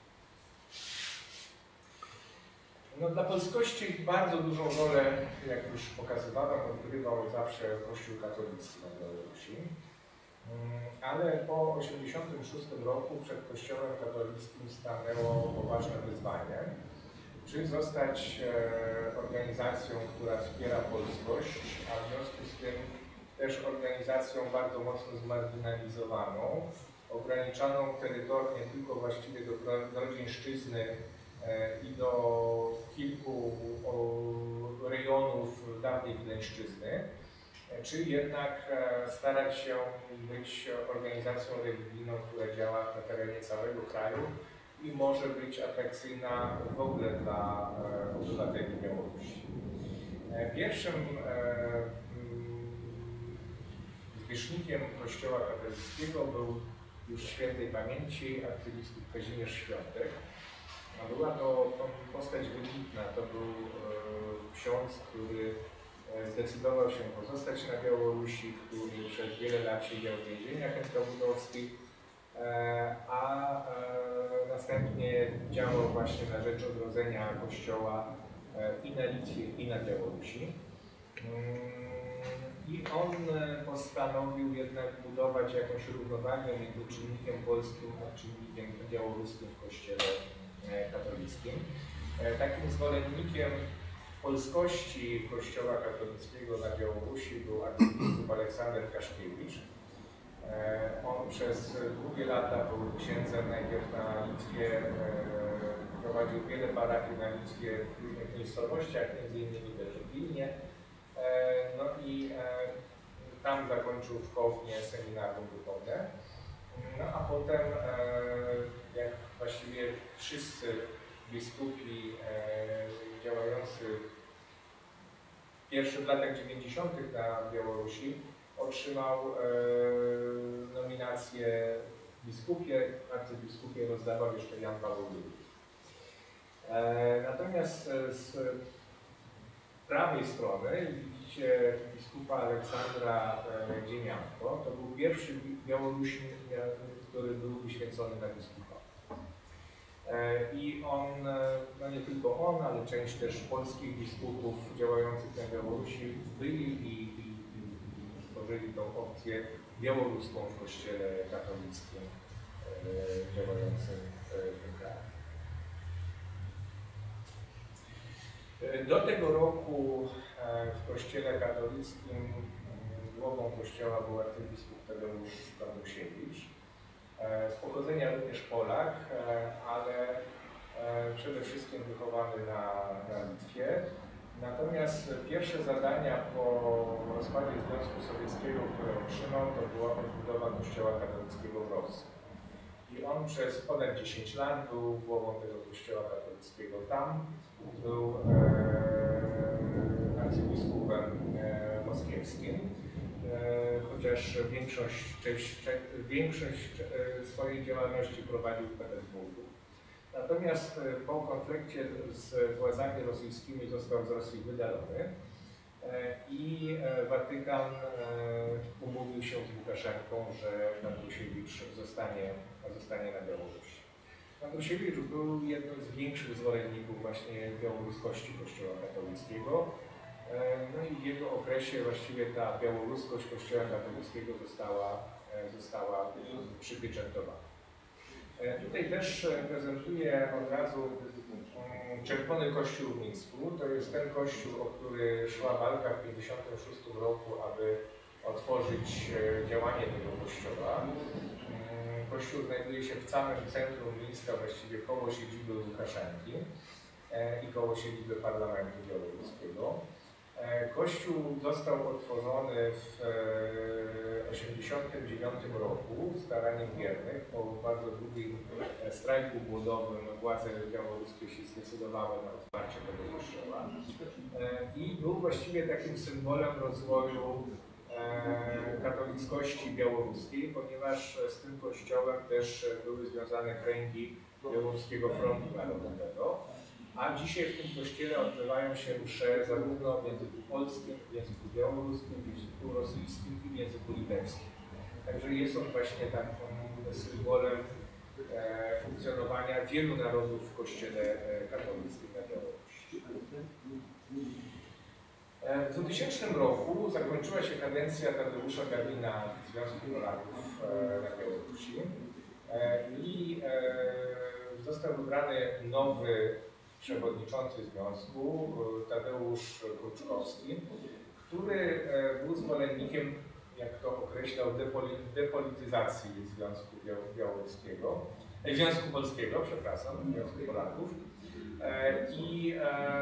No, dla polskości bardzo dużą rolę, jak już pokazywałem, odgrywał zawsze Kościół katolicki na Białorusi. Ale po tysiąc dziewięćset osiemdziesiątym szóstym roku przed Kościołem katolickim stanęło poważne wyzwanie. Czy zostać e, organizacją, która wspiera polskość, a w związku z tym też organizacją bardzo mocno zmarginalizowaną, ograniczoną terytorium nie tylko właściwie do Grodzieńszczyzny e, i do kilku o, rejonów dawnej Wileńszczyzny, e, czy jednak e, starać się być organizacją religijną, która działa na terenie całego kraju i może być atrakcyjna w ogóle dla e, obywateli Białorusi. E, pierwszym e, zwierzchnikiem Kościoła katolickiego był już świętej pamięci arcybiskup Kazimierz Świątek. A była to postać wybitna, to był e, ksiądz, który zdecydował się pozostać na Białorusi, który przez wiele lat siedział w więzieniach entrobudowskich, a następnie działał właśnie na rzecz odrodzenia Kościoła i na Litwie, i na Białorusi. I on postanowił jednak budować jakąś równowagę między czynnikiem polskim a czynnikiem białoruskim w Kościele katolickim. Takim zwolennikiem polskości Kościoła katolickiego na Białorusi był arcybiskup Aleksander Kaszkiewicz. On przez długie lata był księdzem najpierw na Litwie, prowadził wiele parafii na Litwie w różnych miejscowościach, między innymi też w Wilnie. No i tam zakończył w Kownie seminarium duchowne. No a potem, jak właściwie wszyscy biskupi działający w pierwszych latach dziewięćdziesiątych na Białorusi, otrzymał e, nominację biskupie, arcybiskupie rozdawał jeszcze Jan Paweł drugi. E, natomiast z prawej strony widzicie biskupa Aleksandra e, Dziemianko. To był pierwszy Białorusin, który był wyświęcony na biskupa. E, I on, no nie tylko on, ale część też polskich biskupów działających na Białorusi byli i, i stworzyli tą opcję białoruską w Kościele katolickim e, działającym w tym kraju. Do tego roku w Kościele katolickim głową Kościoła był arcybiskup Tadeusz Kondusiewicz. Z pochodzenia również Polak, ale przede wszystkim wychowany na, na Litwie. Natomiast pierwsze zadania po rozpadzie Związku Sowieckiego, które otrzymał, to była odbudowa Kościoła katolickiego w Rosji. I on przez ponad dziesięć lat był głową tego Kościoła katolickiego tam. Był e, arcybiskupem e, moskiewskim, e, chociaż większość, część, większość e, swojej działalności prowadził w Petersburgu. Natomiast po konflikcie z władzami rosyjskimi został z Rosji wydalony i Watykan umówił się z Łukaszenką, że Kondusiewicz zostanie, zostanie na Białorusi. Kondusiewicz był jednym z większych zwolenników właśnie białoruskości Kościoła katolickiego. No i w jego okresie właściwie ta białoruskość Kościoła katolickiego została, została przypieczętowana. Tutaj też prezentuję od razu Czerwony Kościół w Mińsku. To jest ten kościół, o który szła walka w tysiąc dziewięćset pięćdziesiątym szóstym roku, aby otworzyć działanie tego kościoła. Kościół znajduje się w samym centrum Mińska, właściwie koło siedziby Łukaszenki i koło siedziby Parlamentu Białoruskiego. Kościół został otworzony w tysiąc dziewięćset osiemdziesiątym dziewiątym roku staraniem wiernych. Po bardzo długim strajku głodowym władze białoruskie się zdecydowały na otwarcie tego kościoła i był właściwie takim symbolem rozwoju katolickości białoruskiej, ponieważ z tym kościołem też były związane kręgi Białoruskiego Frontu Narodowego. A dzisiaj w tym kościele odbywają się msze zarówno w języku polskim, w języku białoruskim, w języku rosyjskim i w języku litewskim. Także jest on właśnie takim symbolem e, funkcjonowania wielu narodów w kościele e, katolickim na Białorusi. E, w dwutysięcznym roku zakończyła się kadencja Tadeusza Gawina w Związku Polaków e, na Białorusi e, i e, został wybrany nowy przewodniczący związku, Tadeusz Kruczkowski, który był zwolennikiem, jak to określał, depolityzacji Związku Białoruskiego, Związku Polskiego, przepraszam, Związku Polaków. I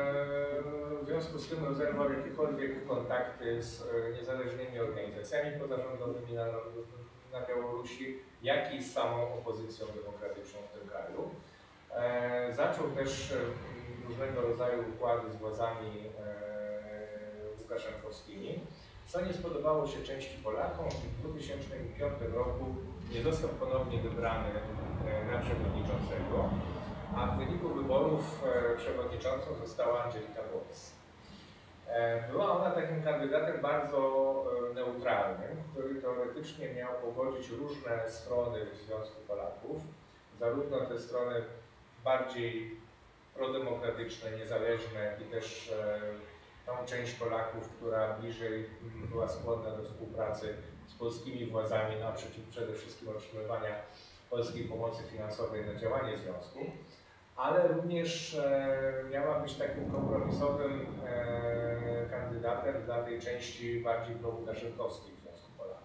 w związku z tym rozerwał jakiekolwiek kontakty z niezależnymi organizacjami pozarządowymi na, na Białorusi, jak i z samą opozycją demokratyczną w tym kraju. E, zaczął też e, różnego rodzaju układy z władzami e, łukaszenkowskimi, co nie spodobało się części Polakom i w dwa tysiące piątym roku nie został ponownie wybrany e, na przewodniczącego, a w wyniku wyborów e, przewodniczącą została Angelika Borys. E, była ona takim kandydatem bardzo e, neutralnym, który teoretycznie miał pogodzić różne strony w Związku Polaków, zarówno te strony bardziej prodemokratyczne, niezależne i też e, tą część Polaków, która bliżej była skłonna do współpracy z polskimi władzami, na przeciw przede wszystkim otrzymywania polskiej pomocy finansowej na działanie związku, ale również e, miała być takim kompromisowym e, kandydatem dla tej części bardziej pro-łukaszenkowskiej w Związku Polaków.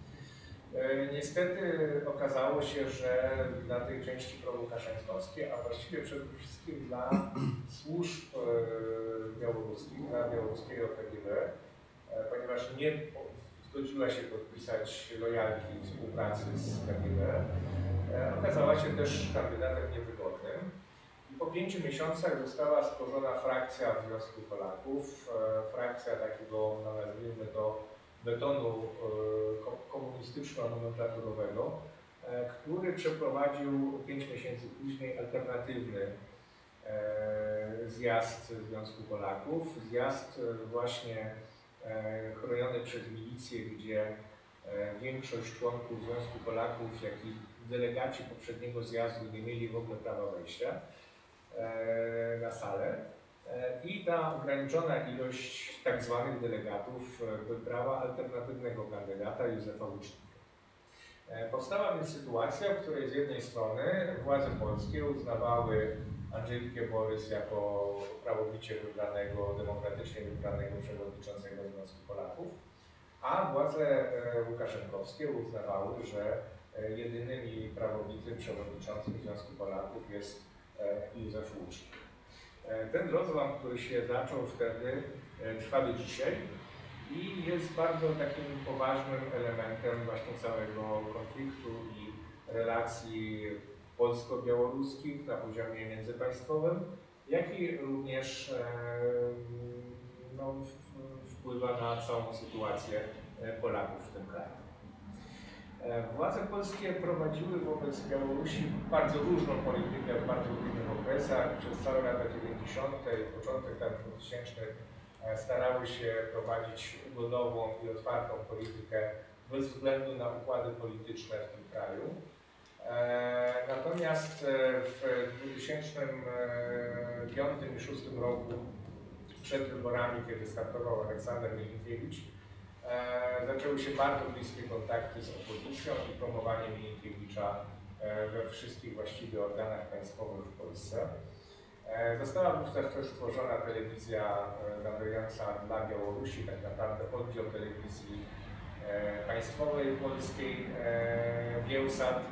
Niestety okazało się, że dla tej części pro-łukaszenkowskiej, a właściwie przede wszystkim dla służb białoruskich, dla białoruskiego K G B, ponieważ nie zgodziła się podpisać lojalki współpracy z K G B, okazała się też kandydatem niewygodnym. I po pięciu miesiącach została stworzona frakcja w Związku Polaków, frakcja takiego, no nazwijmy to, betonu komunistyczno-nomenklaturowego, który przeprowadził pięć miesięcy później alternatywny zjazd Związku Polaków, zjazd właśnie chroniony przez milicję, gdzie większość członków Związku Polaków, jak i delegaci poprzedniego zjazdu nie mieli w ogóle prawa wejścia na salę. I ta ograniczona ilość tak zwanych delegatów wybrała alternatywnego kandydata, Józefa Łucznika. Powstała więc sytuacja, w której z jednej strony władze polskie uznawały Andżelikę Borys jako prawowicie wybranego, demokratycznie wybranego przewodniczącego Związku Polaków, a władze łukaszenkowskie uznawały, że jedynym i prawowitym przewodniczącym Związku Polaków jest Józef Łucznik. Ten rozłam, który się zaczął wtedy, trwa do dzisiaj i jest bardzo takim poważnym elementem właśnie całego konfliktu i relacji polsko-białoruskich na poziomie międzypaństwowym, jak i również no, wpływa na całą sytuację Polaków w tym kraju. Władze polskie prowadziły wobec Białorusi bardzo różną politykę w bardzo różnych okresach. Przez całe lata dziewięćdziesiąte i początek lat dwutysięcznych starały się prowadzić ugodową i otwartą politykę bez względu na układy polityczne w tym kraju. Natomiast w dwa tysiące piątym i dwa tysiące szóstym roku, przed wyborami, kiedy startował Aleksander Milinkiewicz, zaczęły się bardzo bliskie kontakty z opozycją i promowanie Milinkiewicza we wszystkich właściwie organach państwowych w Polsce. Została wówczas też stworzona telewizja nadająca dla Białorusi, tak naprawdę oddział telewizji państwowej polskiej Bielsat,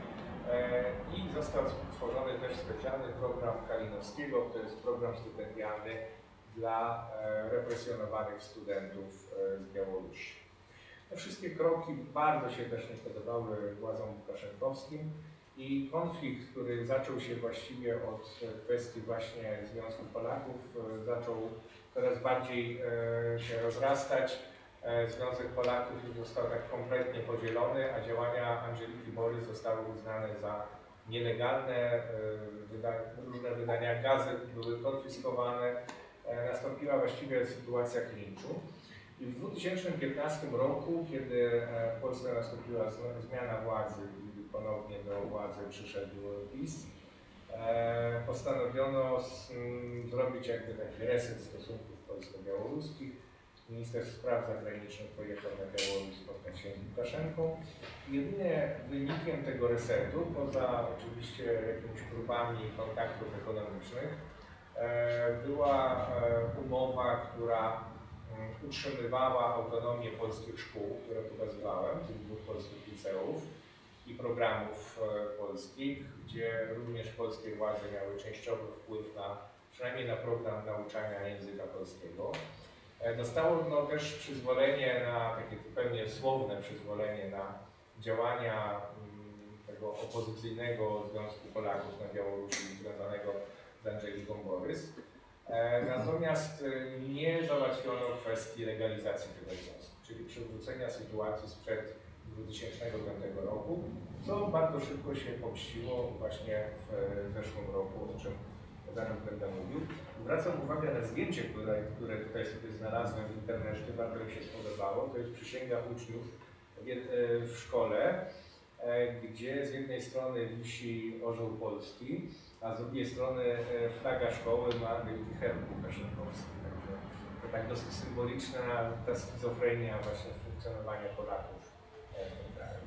i został stworzony też specjalny program Kalinowskiego, to jest program stypendialny dla represjonowanych studentów z Białorusi. Te wszystkie kroki bardzo się też nie podobały władzom łukaszenkowskim i konflikt, który zaczął się właściwie od kwestii właśnie Związku Polaków, zaczął coraz bardziej się rozrastać. Związek Polaków już został tak kompletnie podzielony, a działania Andżeliki Borys zostały uznane za nielegalne. Wyda różne wydania gazet były konfiskowane. Nastąpiła właściwie sytuacja klinczu. I w dwa tysiące piętnastym roku, kiedy w Polsce nastąpiła zmiana władzy i ponownie do władzy przyszedł PiS, postanowiono zrobić jakby taki reset stosunków polsko-białoruskich. Minister Spraw Zagranicznych pojechał na Białoruś spotkać się z Łukaszenką. Jedynie wynikiem tego resetu, poza oczywiście jakimiś próbami kontaktów ekonomicznych, była umowa, która utrzymywała autonomię polskich szkół, które pokazywałem, tych dwóch polskich liceów i programów polskich, gdzie również polskie władze miały częściowy wpływ na, przynajmniej na program nauczania języka polskiego. Dostało no, też przyzwolenie na, takie zupełnie słowne przyzwolenie na działania tego opozycyjnego Związku Polaków na Białorusi związanego z Andżeliką Borys. Natomiast nie załatwiono kwestii legalizacji tego związku, czyli przywrócenia sytuacji sprzed dwa tysiące piątego roku, co bardzo szybko się pomściło właśnie w zeszłym roku, o czym zaraz będę mówił. Zwracam uwagę na zdjęcie, które, które tutaj sobie znalazłem w internecie, bardzo mi się spodobało. To jest przysięga uczniów w szkole, gdzie z jednej strony wisi orzeł polski, a z drugiej strony flaga szkoły ma wielki herb łukaszenkowski. Także to tak dosyć symboliczna ta schizofrenia właśnie funkcjonowania Polaków w tym kraju.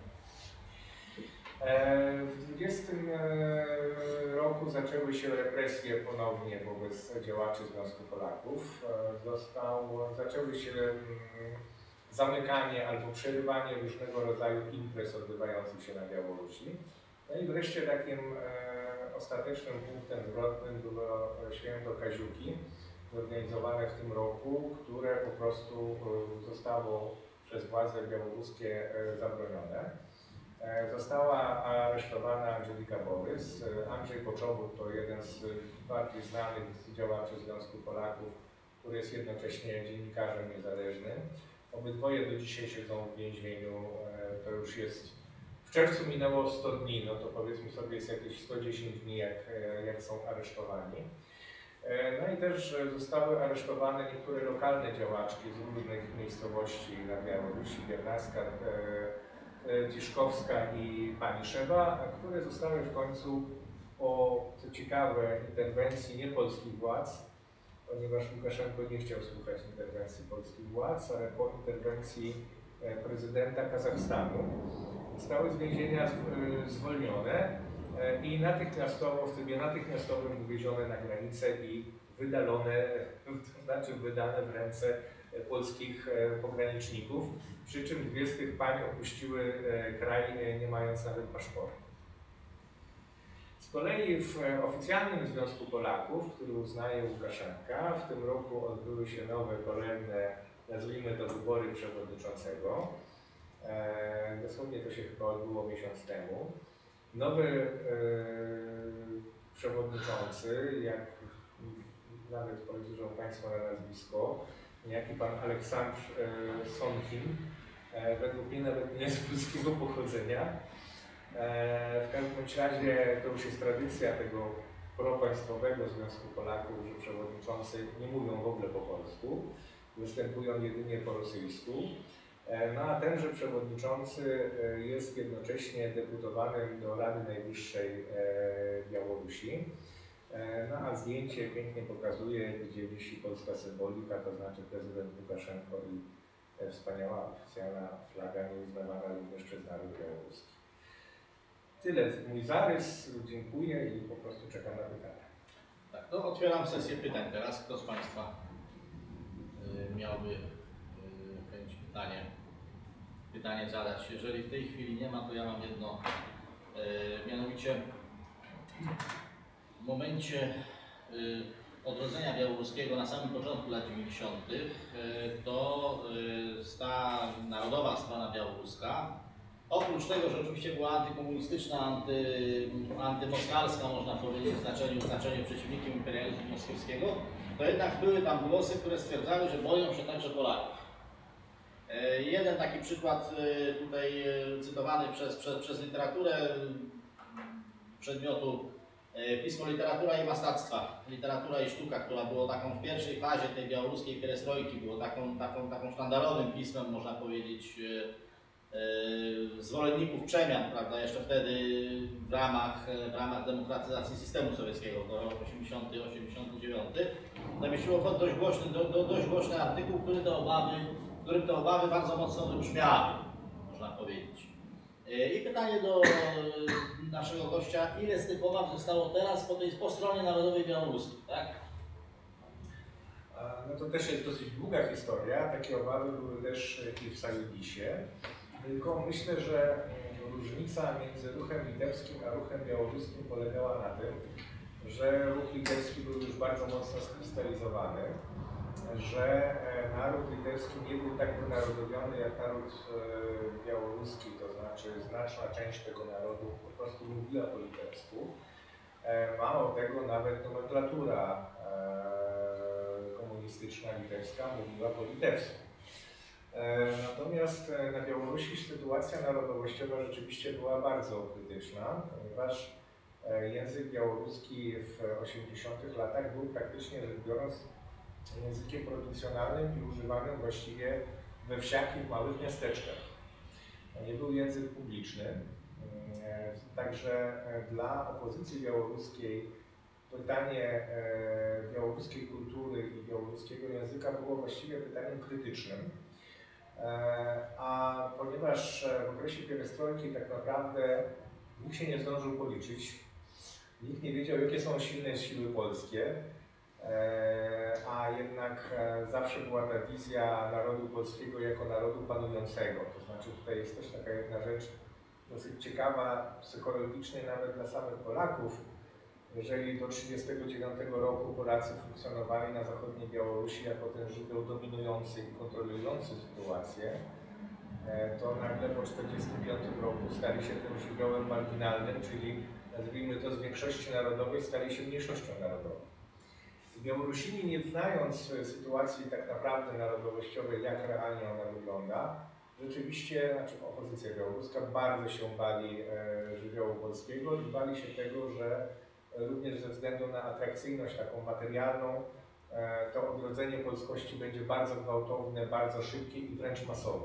W dwudziestym roku zaczęły się represje ponownie wobec działaczy Związku Polaków. Został, zaczęły się zamykanie albo przerywanie różnego rodzaju imprez odbywających się na Białorusi. No i wreszcie takim ostatecznym punktem zwrotnym było święto Kaziuki, zorganizowane w tym roku, które po prostu zostało przez władze białoruskie zabronione. Została aresztowana Andżelika Borys. Andrzej Poczobut to jeden z bardziej znanych działaczy Związku Polaków, który jest jednocześnie dziennikarzem niezależnym. Obydwoje do dzisiaj siedzą w więzieniu. To już jest, w czerwcu minęło sto dni, no to powiedzmy sobie jest jakieś sto dziesięć dni, jak, jak są aresztowani. No i też zostały aresztowane niektóre lokalne działaczki z różnych miejscowości na Białorusi, Biernacka, Tiszkowska i Paniszewa, które zostały w końcu po, co ciekawe, interwencji nie polskich władz, ponieważ Łukaszenko nie chciał słuchać interwencji polskich władz, ale po interwencji prezydenta Kazachstanu zostały z więzienia zwolnione i natychmiastowo, w trybie natychmiastowym wywiezione na granicę i wydalone, to znaczy wydane w ręce polskich pograniczników, przy czym dwie z tych pań opuściły kraj, nie mając nawet paszportu. Z kolei w oficjalnym Związku Polaków, który uznaje Łukaszenka, w tym roku odbyły się nowe, kolejne, nazwijmy to, wybory przewodniczącego. E, dosłownie to się chyba odbyło miesiąc temu. Nowy e, przewodniczący, jak nawet policzył Państwo na nazwisko, niejaki pan Aleksandr e, Sonkin, e, według mnie nawet nie jest polskiego pochodzenia. E, w każdym razie to już jest tradycja tego propaństwowego Związku Polaków, że przewodniczący nie mówią w ogóle po polsku, występują jedynie po rosyjsku. No a tenże przewodniczący jest jednocześnie deputowanym do Rady Najwyższej Białorusi. No a zdjęcie pięknie pokazuje, gdzie wisi polska symbolika, to znaczy prezydent Łukaszenko i wspaniała oficjalna flaga nieuznawana również przez naród białoruski. Tyle mój zarys, dziękuję i po prostu czekam na pytania. Tak, to otwieram sesję pytań teraz. Kto z Państwa y, miałby y, chęć pytanie, pytanie zadać? Jeżeli w tej chwili nie ma, to ja mam jedno. Y, mianowicie w momencie y, odrodzenia białoruskiego na samym początku lat dziewięćdziesiątych y, to y, ta narodowa strona białoruska, oprócz tego, że oczywiście była antykomunistyczna, anty, antymoskalska, można powiedzieć, w znaczeniu, w znaczeniu przeciwnikiem imperializmu moskiewskiego, to jednak były tam głosy, które stwierdzały, że boją się także Polaków. E, jeden taki przykład e, tutaj e, cytowany przez, przez, przez literaturę przedmiotu e, pismo Literatura i Mastactwa, Literatura i Sztuka, która było taką w pierwszej fazie tej białoruskiej perestrojki, było taką, taką, taką sztandarowym pismem, można powiedzieć, e, zwolenników przemian, prawda, jeszcze wtedy w ramach, w ramach demokratyzacji systemu sowieckiego, to rok osiemdziesiąty osiemdziesiąty dziewiąty, zamieściło dość głośny, do, do, dość głośny artykuł, który te obawy, w którym te obawy bardzo mocno wybrzmiały, można powiedzieć. I pytanie do naszego gościa, ile z tych obaw zostało teraz po, tej, po stronie narodowej białoruskiej, tak? No to też jest dosyć długa historia, takie obawy były też i w Sajudisie. Tylko myślę, że różnica między ruchem litewskim a ruchem białoruskim polegała na tym, że ruch litewski był już bardzo mocno skrystalizowany, że naród litewski nie był tak wynarodowiony jak naród białoruski, to znaczy znaczna część tego narodu po prostu mówiła po litewsku. Mało tego, nawet nomenklatura komunistyczna litewska mówiła po litewsku. Natomiast na Białorusi sytuacja narodowościowa rzeczywiście była bardzo krytyczna, ponieważ język białoruski w osiemdziesiątych latach był praktycznie rzecz biorąc językiem prowincjonalnym i używanym właściwie we wsiach i w małych miasteczkach. Nie był język publiczny, także dla opozycji białoruskiej pytanie białoruskiej kultury i białoruskiego języka było właściwie pytaniem krytycznym. A ponieważ w okresie pierestrojki tak naprawdę nikt się nie zdążył policzyć, nikt nie wiedział, jakie są silne siły polskie, a jednak zawsze była ta wizja narodu polskiego jako narodu panującego. To znaczy tutaj jest też taka jedna rzecz dosyć ciekawa, psychologicznie nawet dla samych Polaków. Jeżeli do tysiąc dziewięćset trzydziestego dziewiątego roku Polacy funkcjonowali na zachodniej Białorusi jako ten żywioł dominujący i kontrolujący sytuację, to nagle po tysiąc dziewięćset czterdziestym piątym roku stali się tym żywiołem marginalnym, czyli nazwijmy to z większości narodowej stali się mniejszością narodową. Białorusini, nie znając sytuacji tak naprawdę narodowościowej, jak realnie ona wygląda, rzeczywiście, znaczy opozycja białoruska, bardzo się bali e, żywiołu polskiego i bali się tego, że również ze względu na atrakcyjność taką materialną, e, to odrodzenie polskości będzie bardzo gwałtowne, bardzo szybkie i wręcz masowe.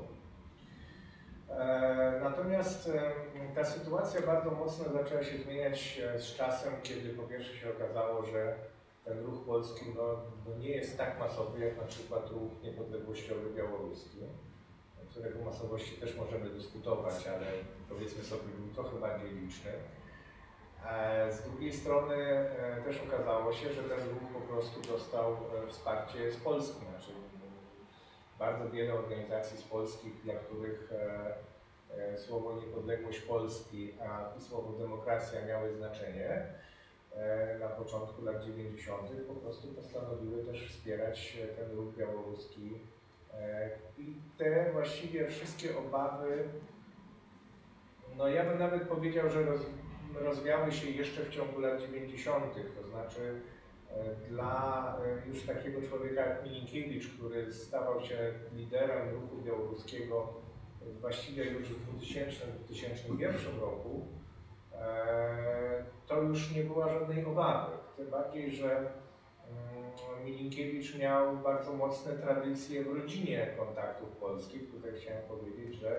E, natomiast e, ta sytuacja bardzo mocno zaczęła się zmieniać z czasem, kiedy po pierwsze się okazało, że ten ruch polski no, no nie jest tak masowy jak na przykład ruch niepodległościowy białoruski, o którego masowości też możemy dyskutować, ale powiedzmy sobie był trochę bardziej liczny. Z drugiej strony też okazało się, że ten ruch po prostu dostał wsparcie z Polski. Znaczy, bardzo wiele organizacji z Polski, dla których słowo niepodległość Polski a i słowo demokracja miały znaczenie na początku lat dziewięćdziesiątych po prostu postanowiły też wspierać ten ruch białoruski. I te właściwie wszystkie obawy, no ja bym nawet powiedział, że roz, rozwiały się jeszcze w ciągu lat dziewięćdziesiątych. To znaczy dla już takiego człowieka jak Milinkiewicz, który stawał się liderem ruchu białoruskiego właściwie już w dwutysięcznym do dwa tysiące pierwszym roku, to już nie była żadnej obawy. Tym bardziej, że Milinkiewicz miał bardzo mocne tradycje w rodzinie kontaktów polskich. Tutaj chciałem powiedzieć, że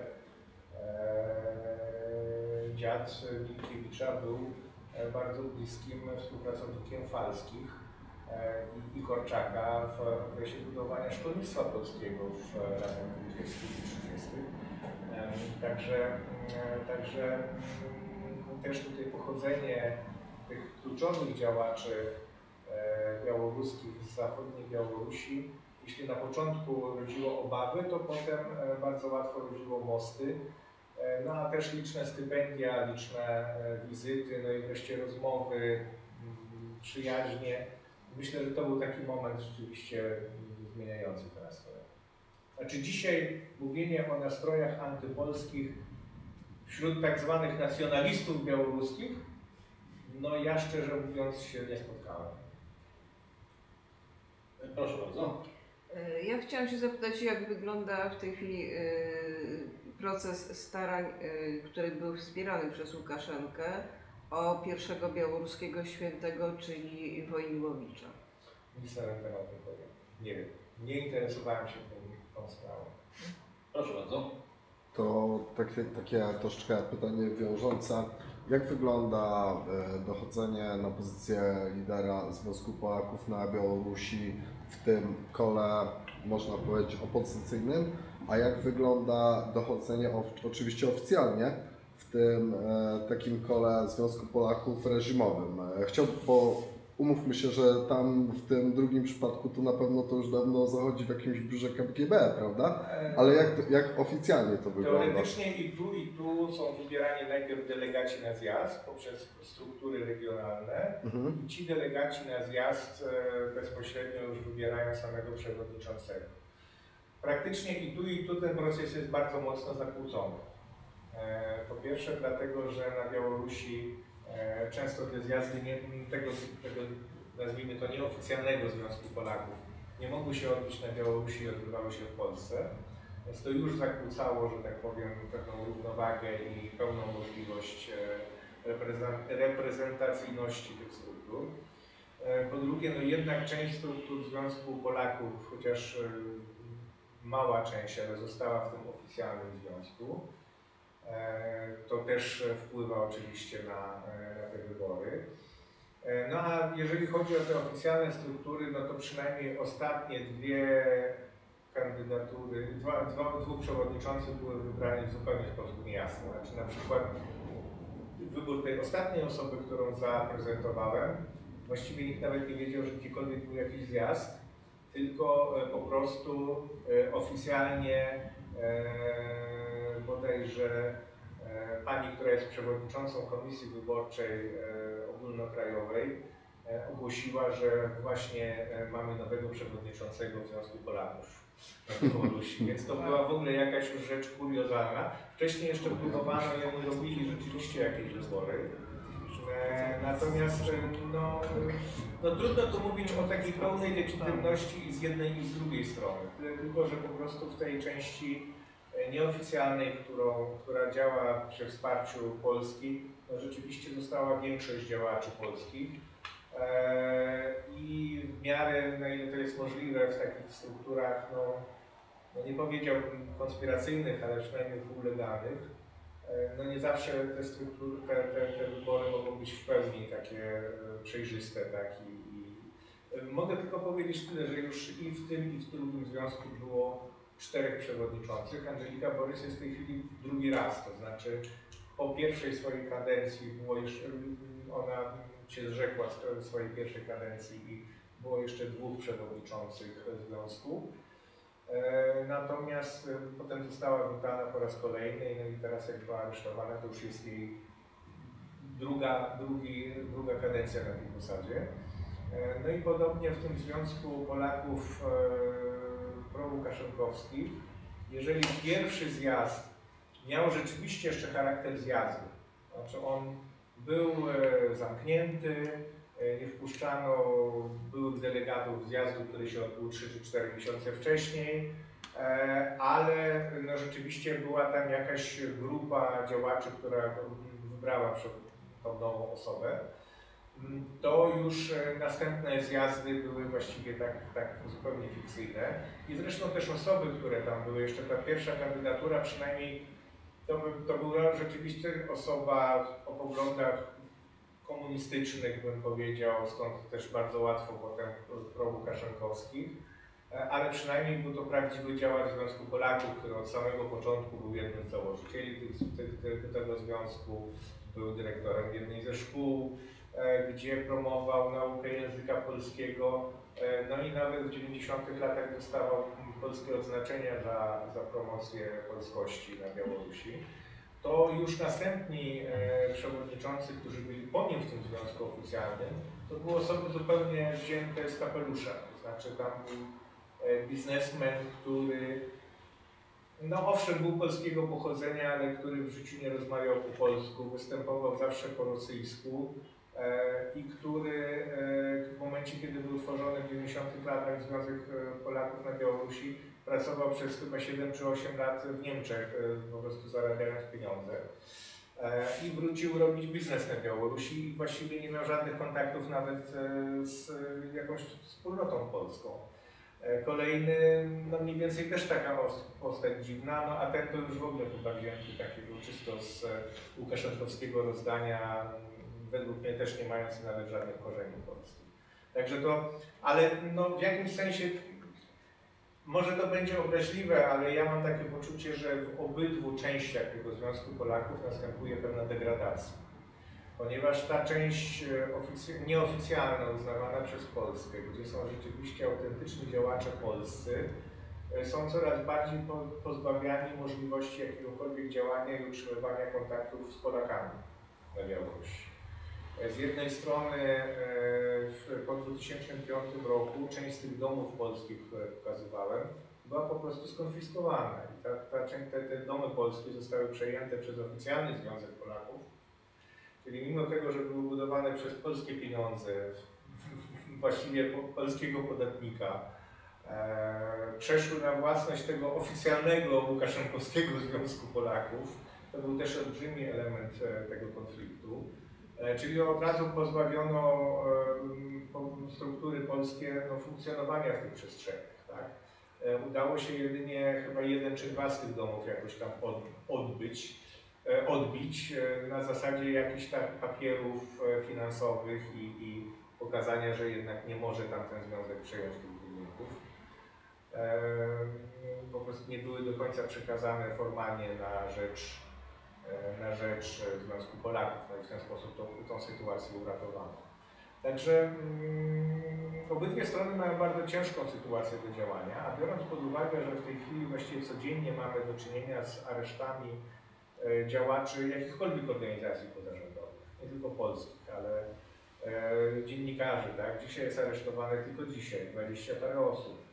dziad Milinkiewicza był bardzo bliskim współpracownikiem Falskich i Korczaka w okresie budowania szkolnictwa polskiego w latach dwudziestych i trzydziestych. Także, także też tutaj pochodzenie tych kluczowych działaczy białoruskich z zachodniej Białorusi, jeśli na początku rodziło obawy, to potem bardzo łatwo rodziło mosty. No a też liczne stypendia, liczne wizyty, no i wreszcie rozmowy, przyjaźnie. Myślę, że to był taki moment rzeczywiście zmieniający te nastroje. Znaczy dzisiaj mówienie o nastrojach antypolskich wśród tak zwanych nacjonalistów białoruskich, no ja szczerze mówiąc się nie spotkałem. Proszę bardzo. Ja chciałam się zapytać, jak wygląda w tej chwili proces starań, który był wspierany przez Łukaszenkę o pierwszego białoruskiego świętego, czyli Wojniłowicza. Nic na ten temat nie powiem. Nie wiem. Nie interesowałem się tą, tą sprawą. Proszę bardzo. To takie, takie troszeczkę pytanie wiążące. Jak wygląda dochodzenie na pozycję lidera Związku Polaków na Białorusi w tym kole, można powiedzieć, opozycyjnym, a jak wygląda dochodzenie, oczywiście oficjalnie, w tym takim kole Związku Polaków reżimowym? Chciałbym, bo umówmy się, że tam w tym drugim przypadku to na pewno to już dawno zachodzi w jakimś biurze K G B, prawda? Ale jak, to, jak oficjalnie to wygląda? Teoretycznie i tu, i tu są wybierani najpierw delegaci na zjazd poprzez struktury regionalne. Mhm. I ci delegaci na zjazd bezpośrednio już wybierają samego przewodniczącego. Praktycznie i tu, i tu ten proces jest bardzo mocno zakłócony. Po pierwsze dlatego, że na Białorusi często te zjazdy nie, tego, tego, nazwijmy to, nieoficjalnego Związku Polaków nie mogły się odbyć na Białorusi i odbywały się w Polsce. Więc to już zakłócało, że tak powiem, pewną równowagę i pełną możliwość reprezentacyjności tych struktur. Po drugie, no jednak część struktur Związku Polaków, chociaż mała część, ale została w tym oficjalnym związku. To też wpływa oczywiście na, na te wybory. No a jeżeli chodzi o te oficjalne struktury, no to przynajmniej ostatnie dwie kandydatury, dwa, dwa, dwóch przewodniczących były wybrani w zupełnie sposób niejasny. Znaczy na przykład wybór tej ostatniej osoby, którą zaprezentowałem, właściwie nikt nawet nie wiedział, że gdziekolwiek był jakiś zjazd, tylko po prostu oficjalnie bodajże pani, która jest przewodniczącą Komisji Wyborczej Ogólnokrajowej, ogłosiła, że właśnie mamy nowego przewodniczącego w Związku Polaków na Białorusi. Więc to była w ogóle jakaś już rzecz kuriozalna. Wcześniej jeszcze próbowano i oni robili rzeczywiście jakieś wybory. Natomiast no, no trudno tu mówić o takiej pełnej legitymności i z jednej i z drugiej strony. Tylko że po prostu w tej części nieoficjalnej, którą, która działa przy wsparciu Polski, no rzeczywiście została większość działaczy polskich e, i w miarę, na ile to jest możliwe w takich strukturach, no, no nie powiedziałbym konspiracyjnych, ale przynajmniej półlegalnych, e, no nie zawsze te struktury, te, te, te wybory mogą być w pełni takie przejrzyste, tak, i, i mogę tylko powiedzieć tyle, że już i w tym, i w drugim związku było czterech przewodniczących. Angelika Borys jest w tej chwili drugi raz, to znaczy po pierwszej swojej kadencji było jeszcze, ona się zrzekła z swojej pierwszej kadencji i było jeszcze dwóch przewodniczących związku. Natomiast potem została wybrana po raz kolejny, no i teraz jak była aresztowana, to już jest jej druga, drugi, druga kadencja na tej posadzie. No i podobnie w tym Związku Polaków pro-łukaszenkowskich, jeżeli pierwszy zjazd miał rzeczywiście jeszcze charakter zjazdu, znaczy on był zamknięty, nie wpuszczano byłych delegatów zjazdu, który się odbył trzy czy cztery miesiące wcześniej, ale no rzeczywiście była tam jakaś grupa działaczy, która wybrała tą nową osobę. To już następne zjazdy były właściwie tak, tak zupełnie fikcyjne. I zresztą też osoby, które tam były, jeszcze ta pierwsza kandydatura przynajmniej, to, to była rzeczywiście osoba o poglądach komunistycznych, bym powiedział, stąd też bardzo łatwo potem pro-łukaszenkowskich, ale przynajmniej był to prawdziwy działacz Związku Polaków, który od samego początku był jednym z założycieli tych, tych, tych, tego związku, był dyrektorem jednej ze szkół, gdzie promował naukę języka polskiego, no i nawet w dziewięćdziesiątych latach dostawał polskie odznaczenia za, za promocję polskości na Białorusi. To już następni e, przewodniczący, którzy byli po nim w tym związku oficjalnym, to były osoby zupełnie wzięte z kapelusza. To znaczy tam był e, biznesmen, który no owszem był polskiego pochodzenia, ale który w życiu nie rozmawiał po polsku, występował zawsze po rosyjsku e, i który e, w momencie, kiedy był utworzony w dziewięćdziesiątych latach Związek Polaków na Białorusi, pracował przez chyba siedem czy osiem lat w Niemczech, po prostu zarabiając pieniądze. I wrócił robić biznes na Białorusi i właściwie nie miał żadnych kontaktów nawet z jakąś wspólnotą polską. Kolejny, no mniej więcej też taka postać dziwna, no a ten to już w ogóle chyba wzięty takiego czysto z łukaszenkowskiego rozdania, według mnie też nie mający nawet żadnych korzeni polskich. Także to, ale no w jakimś sensie może to będzie obraźliwe, ale ja mam takie poczucie, że w obydwu częściach tego Związku Polaków następuje pewna degradacja. Ponieważ ta część nieoficjalna, uznawana przez Polskę, gdzie są rzeczywiście autentyczni działacze polscy, są coraz bardziej pozbawiani możliwości jakiegokolwiek działania i utrzymywania kontaktów z Polakami na Białorusi. Z jednej strony po dwa tysiące piątym roku część z tych domów polskich, które pokazywałem, była po prostu skonfiskowana. I ta, ta, te, te domy polskie zostały przejęte przez oficjalny Związek Polaków. Czyli mimo tego, że były budowane przez polskie pieniądze, właściwie polskiego podatnika, e, przeszły na własność tego oficjalnego łukaszenkowskiego Związku Polaków. To był też olbrzymi element tego konfliktu. Czyli od razu pozbawiono struktury polskie no, funkcjonowania w tych przestrzeniach. Tak? Udało się jedynie chyba jeden czy dwa z tych domów jakoś tam od, odbyć, odbić na zasadzie jakichś tak papierów finansowych i, i pokazania, że jednak nie może tamten związek przejąć tych budynków. Po prostu nie były do końca przekazane formalnie na rzecz na rzecz Związku Polaków, no i w ten sposób tą, tą sytuację uratowano. Także mm, obydwie strony mają bardzo ciężką sytuację do działania, a biorąc pod uwagę, że w tej chwili właściwie codziennie mamy do czynienia z aresztami e, działaczy jakichkolwiek organizacji pozarządowych, nie tylko polskich, ale e, dziennikarzy, tak? Dzisiaj jest aresztowane tylko dzisiaj dwadzieścia parę osób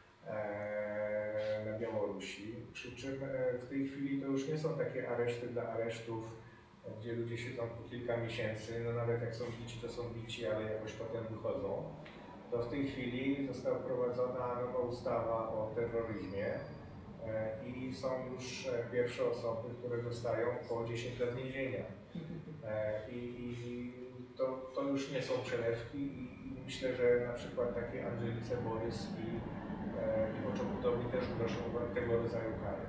na Białorusi, przy czym w tej chwili to już nie są takie areszty dla aresztów, gdzie ludzie siedzą po kilka miesięcy, no nawet jak są bici, to są bici, ale jakoś potem wychodzą. To w tej chwili została wprowadzona nowa ustawa o terroryzmie i są już pierwsze osoby, które dostają po dziesięć lat więzienia. I, i to, to już nie są przelewki i myślę, że na przykład takie Andrzelice Borys i i Poczobutowi też proszę tego rodzaju kary.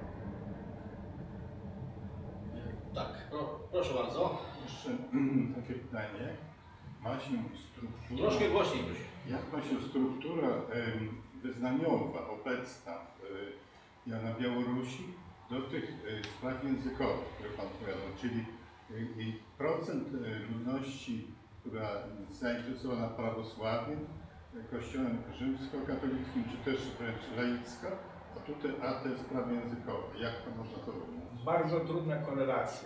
Tak, pro, proszę bardzo. Jeszcze takie pytanie. Ma się struktura... Troszkę głośniej proszę. Jak ma się struktura wyznaniowa, obecna ja na Białorusi do tych spraw językowych, które Pan powiadał, czyli I, i procent e, ludności, która zainteresowana prawosławiem, kościołem rzymskokatolickim, czy też wręcz laicko, a tutaj a te sprawy językowe. Jak to można to ująć? Bardzo trudna korelacja.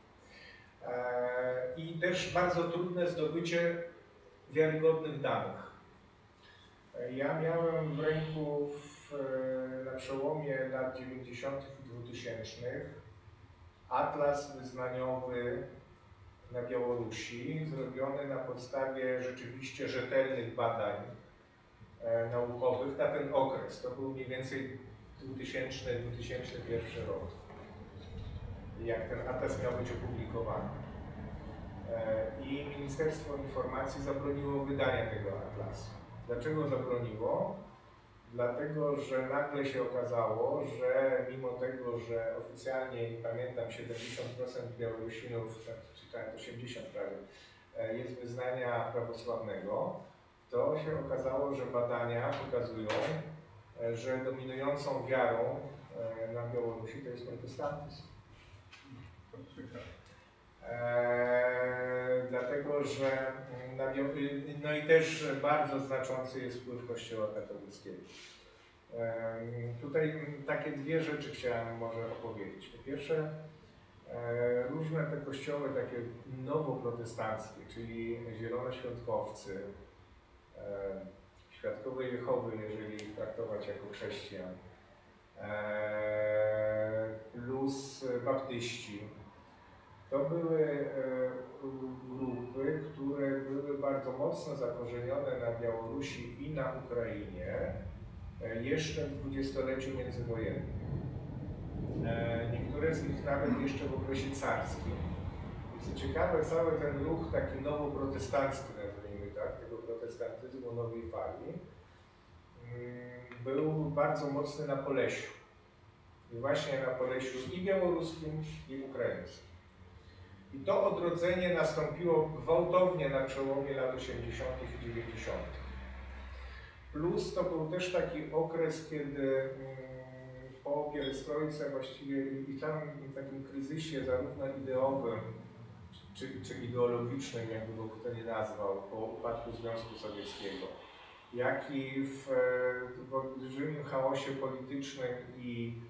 Eee, I też bardzo trudne zdobycie wiarygodnych danych. Eee, ja miałem w ręku w, na przełomie lat dziewięćdziesiątych i dwutysięcznych atlas wyznaniowy na Białorusi, zrobiony na podstawie rzeczywiście rzetelnych badań e, naukowych na ten okres. To był mniej więcej dwutysięczny do dwa tysiące pierwszego rok, jak ten atlas miał być opublikowany. E, I Ministerstwo Informacji zabroniło wydania tego atlasu. Dlaczego zabroniło? Dlatego, że nagle się okazało, że mimo tego, że oficjalnie, nie pamiętam, siedemdziesiąt procent Białorusinów, czy nawet osiemdziesiąt procent prawie, jest wyznania prawosławnego, to się okazało, że badania pokazują, że dominującą wiarą na Białorusi to jest protestantyzm. Eee, dlatego, że na, no i też bardzo znaczący jest wpływ Kościoła katolickiego. Eee, tutaj takie dwie rzeczy chciałem może opowiedzieć. Po pierwsze, e, różne te kościoły takie nowoprotestanckie, czyli zielonoświątkowcy, e, świadkowie Jehowy, jeżeli ich traktować jako chrześcijan, e, plus baptyści. To były e, grupy, które były bardzo mocno zakorzenione na Białorusi i na Ukrainie e, jeszcze w dwudziestoleciu międzywojennym. E, niektóre z nich nawet jeszcze w okresie carskim. I co ciekawe, cały ten ruch taki nowoprotestancki, nazwijmy tak, tego protestantyzmu nowej fali, mm, był bardzo mocny na Polesiu. I właśnie na Polesiu i białoruskim, i ukraińskim. I to odrodzenie nastąpiło gwałtownie na przełomie lat osiemdziesiątych i dziewięćdziesiątych. Plus to był też taki okres, kiedy mm, po pierestrojce właściwie i tam w takim kryzysie zarówno ideowym, czy, czy ideologicznym, jakby go kto nie nazwał, po upadku Związku Sowieckiego, jak i w, w olbrzymim chaosie politycznym i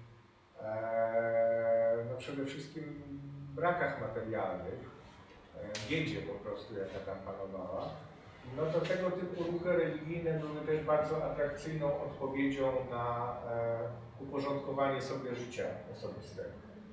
e, no przede wszystkim brakach materialnych, biedzie po prostu, jaka tam panowała, no to tego typu ruchy religijne były też bardzo atrakcyjną odpowiedzią na e, uporządkowanie sobie życia osobistego.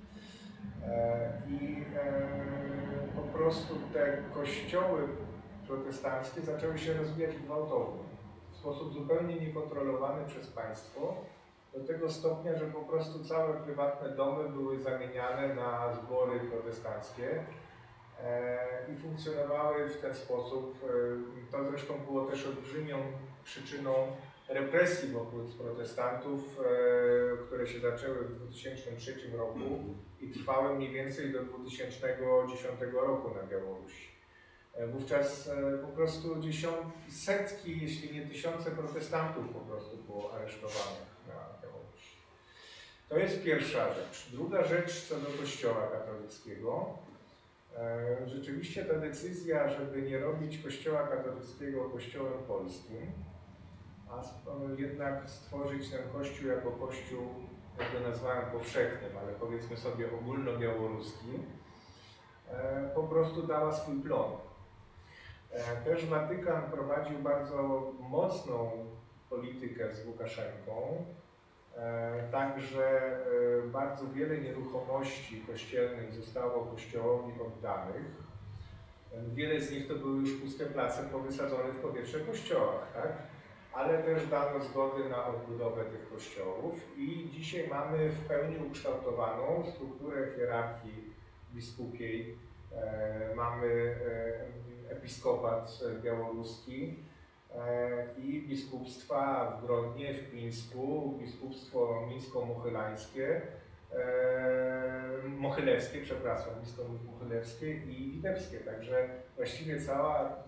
E, I e, po prostu te kościoły protestanckie zaczęły się rozwijać gwałtownie, w sposób zupełnie niekontrolowany przez państwo, do tego stopnia, że po prostu całe prywatne domy były zamieniane na zbory protestanckie e, i funkcjonowały w ten sposób. E, to zresztą było też olbrzymią przyczyną represji wobec protestantów, e, które się zaczęły w dwa tysiące trzecim roku i trwały mniej więcej do dwa tysiące dziesiątego roku na Białorusi. E, wówczas e, po prostu dziesiąt, setki, jeśli nie tysiące protestantów po prostu było aresztowanych na Białorusi. To jest pierwsza rzecz. Druga rzecz co do Kościoła katolickiego. E, rzeczywiście ta decyzja, żeby nie robić Kościoła katolickiego Kościołem polskim, a jednak stworzyć ten Kościół jako Kościół, jak go nazwałem, powszechnym, ale powiedzmy sobie ogólnobiałoruski, e, po prostu dała swój plon. E, też Watykan prowadził bardzo mocną politykę z Łukaszenką, e, także e, bardzo wiele nieruchomości kościelnych zostało Kościołowi oddanych. E, wiele z nich to były już puste place powysadzone w powietrze kościołach, tak? Ale też dano zgody na odbudowę tych kościołów i dzisiaj mamy w pełni ukształtowaną strukturę hierarchii biskupiej. E, mamy e, episkopat białoruski e, i biskupstwa w Grodnie, w Pińsku, biskupstwo mińsko-mochylańskie, e, mochylewskie, przepraszam, mińsko-mochylewskie i witebskie. Także właściwie cała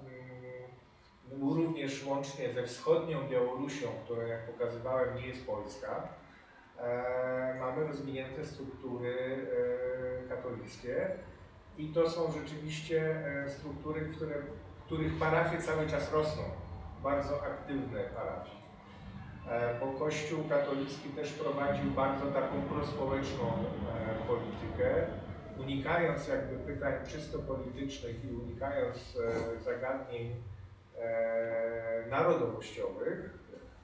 również łącznie ze wschodnią Białorusią, która, jak pokazywałem, nie jest Polska, e, mamy rozwinięte struktury e, katolickie i to są rzeczywiście struktury, które, których parafie cały czas rosną, bardzo aktywne parafie. Bo Kościół katolicki też prowadził bardzo taką prospołeczną politykę, unikając jakby pytań czysto politycznych i unikając zagadnień narodowościowych,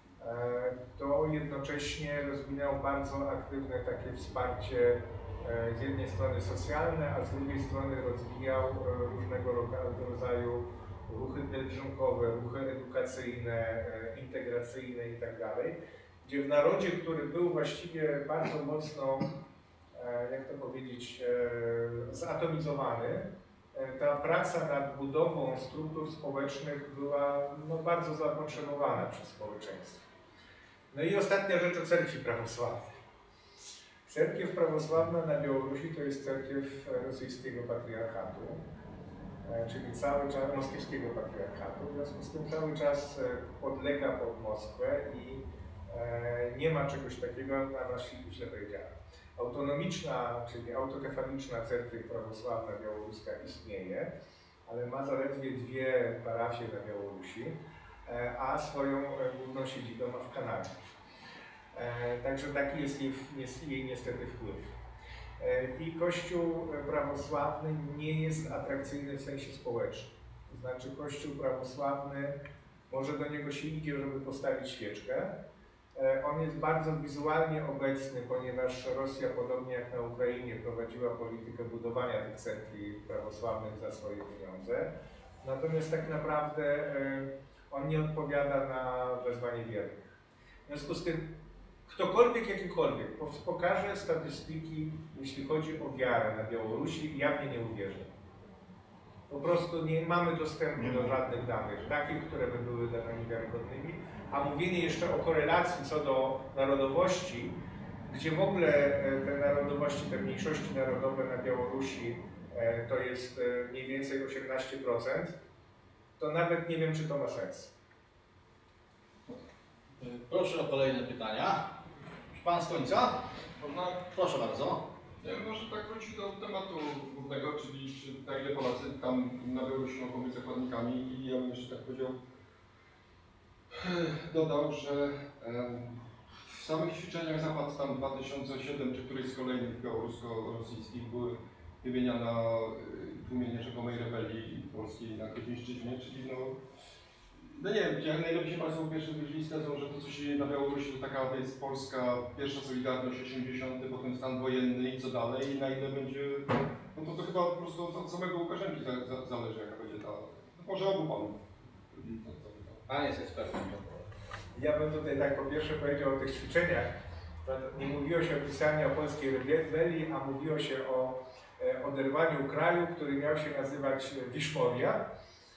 to jednocześnie rozwinął bardzo aktywne takie wsparcie z jednej strony socjalne, a z drugiej strony rozwijał różnego rodzaju ruchy pielgrzymkowe, ruchy edukacyjne, integracyjne i tak dalej, gdzie w narodzie, który był właściwie bardzo mocno, jak to powiedzieć, zatomizowany, ta praca nad budową struktur społecznych była no, bardzo zapotrzebowana przez społeczeństwo. No i ostatnia rzecz o cerkwi prawosławnej. Cerkiew prawosławna na Białorusi to jest cerkiew rosyjskiego patriarchatu, czyli cały czas moskiewskiego patriarchatu, w związku z tym cały czas podlega pod Moskwę i nie ma czegoś takiego, a na źle powiedziałem. Autonomiczna, czyli autokefaliczna cerkiew prawosławna białoruska istnieje, ale ma zaledwie dwie parafie na Białorusi, a swoją główną siedzibę ma w Kanadzie. Także taki jest jej, jest jej niestety wpływ. I Kościół prawosławny nie jest atrakcyjny w sensie społecznym. To znaczy Kościół prawosławny, może do niego się idzie, żeby postawić świeczkę. On jest bardzo wizualnie obecny, ponieważ Rosja, podobnie jak na Ukrainie, prowadziła politykę budowania tych cerkwi prawosławnych za swoje pieniądze. Natomiast tak naprawdę on nie odpowiada na wezwanie wiernych. W związku z tym ktokolwiek, jakikolwiek pokaże statystyki, jeśli chodzi o wiarę na Białorusi, jawnie nie uwierzy. Po prostu nie mamy dostępu do żadnych danych takich, które by były danymi wiarygodnymi, a mówienie jeszcze o korelacji co do narodowości, gdzie w ogóle te narodowości, te mniejszości narodowe na Białorusi to jest mniej więcej osiemnaście procent, to nawet nie wiem, czy to ma sens. Proszę o kolejne pytania. Pan z końca? Można? Proszę bardzo. Ja może tak wrócić do tematu głównego, czyli czy na ile Polacy tam na Białorusi mogą być zakładnikami i ja bym jeszcze tak powiedział, dodał, że w samych ćwiczeniach Zapad tam dwa tysiące siedem czy któryś z kolejnych białorusko-rosyjskich były wymieniana tłumienie rzekomej rebelii polskiej na Kieźmszczyźnie, czyli no, no nie wiem, jak najlepiej się Państwo pierwsze wyjrzeli wskazują, że to co się dzieje na Białorusi to taka to jest Polska, pierwsza Solidarność osiemdziesiąty, potem stan wojenny i co dalej i na ile będzie, no to, to chyba po prostu od samego Łukaszenki za, za, zależy jaka będzie ta, no może obu panów. Pan jest ekspertem. Ja bym tutaj tak po pierwsze powiedział o tych ćwiczeniach. Nie mówiło się oficjalnie o polskiej rebelii, a mówiło się o oderwaniu kraju, który miał się nazywać Wiszmoria.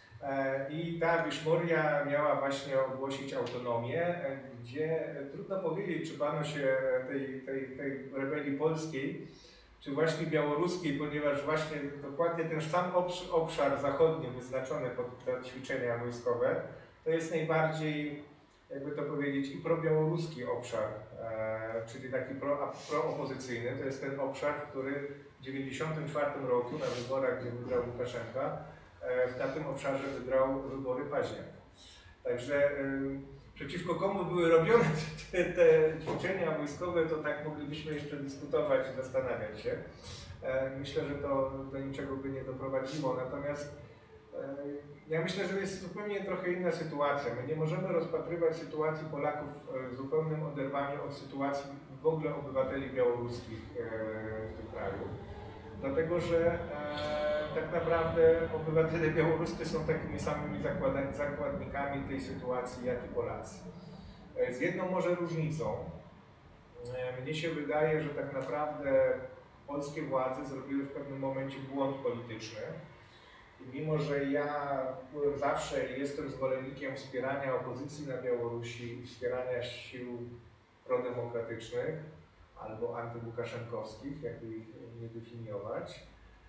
I ta Wiszmoria miała właśnie ogłosić autonomię, gdzie trudno powiedzieć, czy bano się tej, tej, tej rebelii polskiej, czy właśnie białoruskiej, ponieważ właśnie dokładnie ten sam obszar zachodni wyznaczony pod te ćwiczenia wojskowe, to jest najbardziej, jakby to powiedzieć, i probiałoruski obszar, czyli taki pro, proopozycyjny. To jest ten obszar, który w tysiąc dziewięćset dziewięćdziesiątym czwartym roku na wyborach, gdzie wygrał Łukaszenka, na tym obszarze wygrał wybory Paźniak. Także przeciwko komu były robione te, te ćwiczenia wojskowe, to tak moglibyśmy jeszcze dyskutować i zastanawiać się. Myślę, że to do niczego by nie doprowadziło. Natomiast ja myślę, że jest zupełnie trochę inna sytuacja. My nie możemy rozpatrywać sytuacji Polaków w zupełnym oderwaniu od sytuacji w ogóle obywateli białoruskich w tym kraju. Dlatego, że e, tak naprawdę obywatele białoruscy są takimi samymi zakładnikami tej sytuacji, jak i Polacy. E, z jedną może różnicą. E, mnie się wydaje, że tak naprawdę polskie władze zrobiły w pewnym momencie błąd polityczny. I mimo, że ja byłem zawsze i jestem zwolennikiem wspierania opozycji na Białorusi i wspierania sił prodemokratycznych, albo antylukaszenkowskich, jakby ich nie definiować,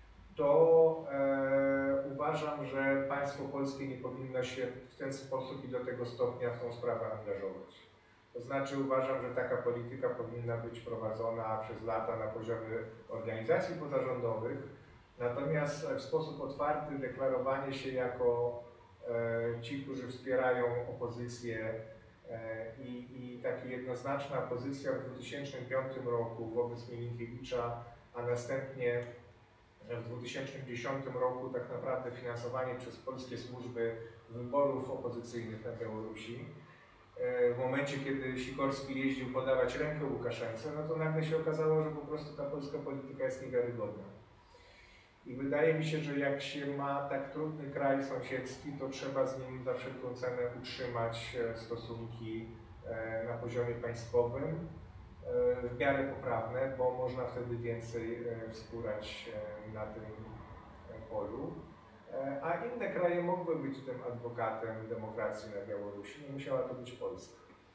to e, uważam, że państwo polskie nie powinno się w ten sposób i do tego stopnia w tą sprawę angażować. To znaczy uważam, że taka polityka powinna być prowadzona przez lata na poziomie organizacji pozarządowych, Natomiast w sposób otwarty deklarowanie się jako ci, którzy wspierają opozycję i, i taka jednoznaczna pozycja w dwa tysiące piątym roku wobec Milinkiewicza, a następnie w dwa tysiące dziesiątym roku tak naprawdę finansowanie przez polskie służby wyborów opozycyjnych na Białorusi. W momencie, kiedy Sikorski jeździł podawać rękę Łukaszence, no to nagle się okazało, że po prostu ta polska polityka jest niewiarygodna. I wydaje mi się, że jak się ma tak trudny kraj sąsiedzki, to trzeba z nim za wszelką cenę utrzymać stosunki na poziomie państwowym, w miarę poprawne, bo można wtedy więcej wspierać na tym polu. A inne kraje mogły być tym adwokatem demokracji na Białorusi, nie musiała to być Polska.